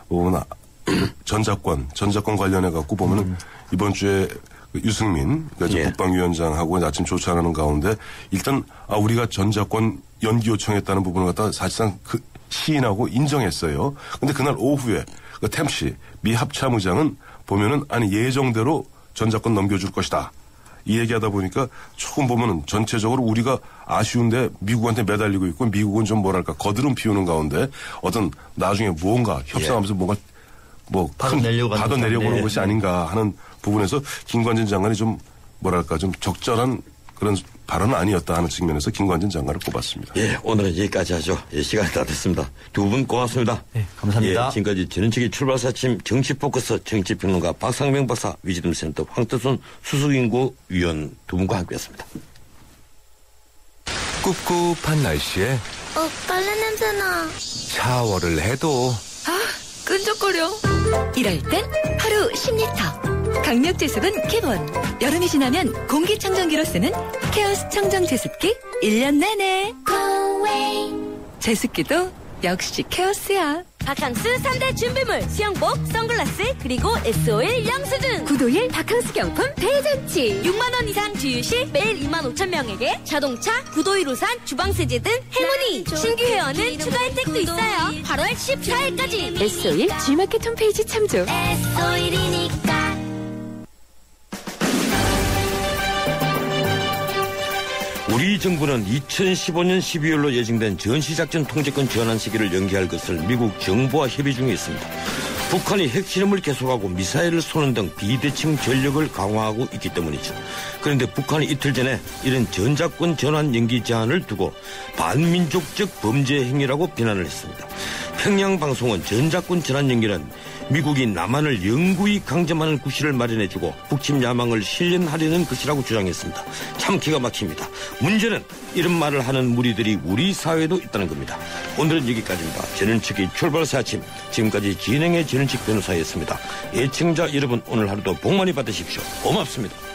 전작권 관련해 갖고 보면은 이번 주에 유승민 그러니까 국방위원장하고 아침 조찬하는 가운데 일단 우리가 전작권 연기 요청했다는 부분을 갖다 사실상 시인하고 인정했어요. 근데 그날 오후에 템시 미 합참의장은 보면은 예정대로 전작권 넘겨줄 것이다. 이 얘기하다 보니까 조금 보면은 전체적으로 우리가 아쉬운데 미국한테 매달리고 있고 미국은 좀 뭐랄까 거드름 피우는 가운데 어떤 나중에 무언가 협상하면서 뭔가 받아내려고 하는 것이 아닌가 하는 부분에서 김관진 장관이 좀 뭐랄까 좀 적절한 그런 발언은 아니었다 하는 측면에서 김관진 장관을 꼽았습니다. 예, 오늘은 여기까지 하죠. 시간이 다 됐습니다. 두 분 고맙습니다. 네, 감사합니다. 지금까지 전원책의 출발사침 정치포커스 정치평론가 박상명 박사, 위즈덤센터 황태순 수석연구 위원 두 분과 함께했습니다. 꿉꿉한 날씨에 빨래 냄새나. 샤워를 해도 끈적거려. 이럴 땐 하루 10리터. 강력 제습은 기본. 여름이 지나면 공기청정기로 쓰는 케어스 청정 제습기 1년 내내. 제습기도 역시 케어스야. 바캉스 3대 준비물 수영복, 선글라스, 그리고 SOL 영수증. 구도일 바캉스 경품 대잔치. 6만 원 이상 주유 시 매일 2만 5천 명에게 자동차, 구도일 우산, 주방세제 등 행운이. 신규 회원은 추가 혜택도 있어요. 8월 14일까지. SO일 G마켓 홈페이지 참조. SO일이니까. 우리 정부는 2015년 12월로 예정된 전시작전 통제권 전환 시기를 연기할 것을 미국 정부와 협의 중에 있습니다. 북한이 핵실험을 계속하고 미사일을 쏘는 등 비대칭 전력을 강화하고 있기 때문이죠. 그런데 북한이 이틀 전에 이런 전작권 전환 연기 제한을 두고 반민족적 범죄 행위라고 비난을 했습니다. 평양방송은 전작권 전환 연기는 미국이 남한을 영구히 강점하는 구실을 마련해주고 북침 야망을 실현하려는 것이라고 주장했습니다. 참 기가 막힙니다. 문제는 이런 말을 하는 무리들이 우리 사회에도 있다는 겁니다. 오늘은 여기까지입니다. 전원책의 출발사 아침, 지금까지 진행의 전원책 변호사였습니다. 애청자 여러분, 오늘 하루도 복 많이 받으십시오. 고맙습니다.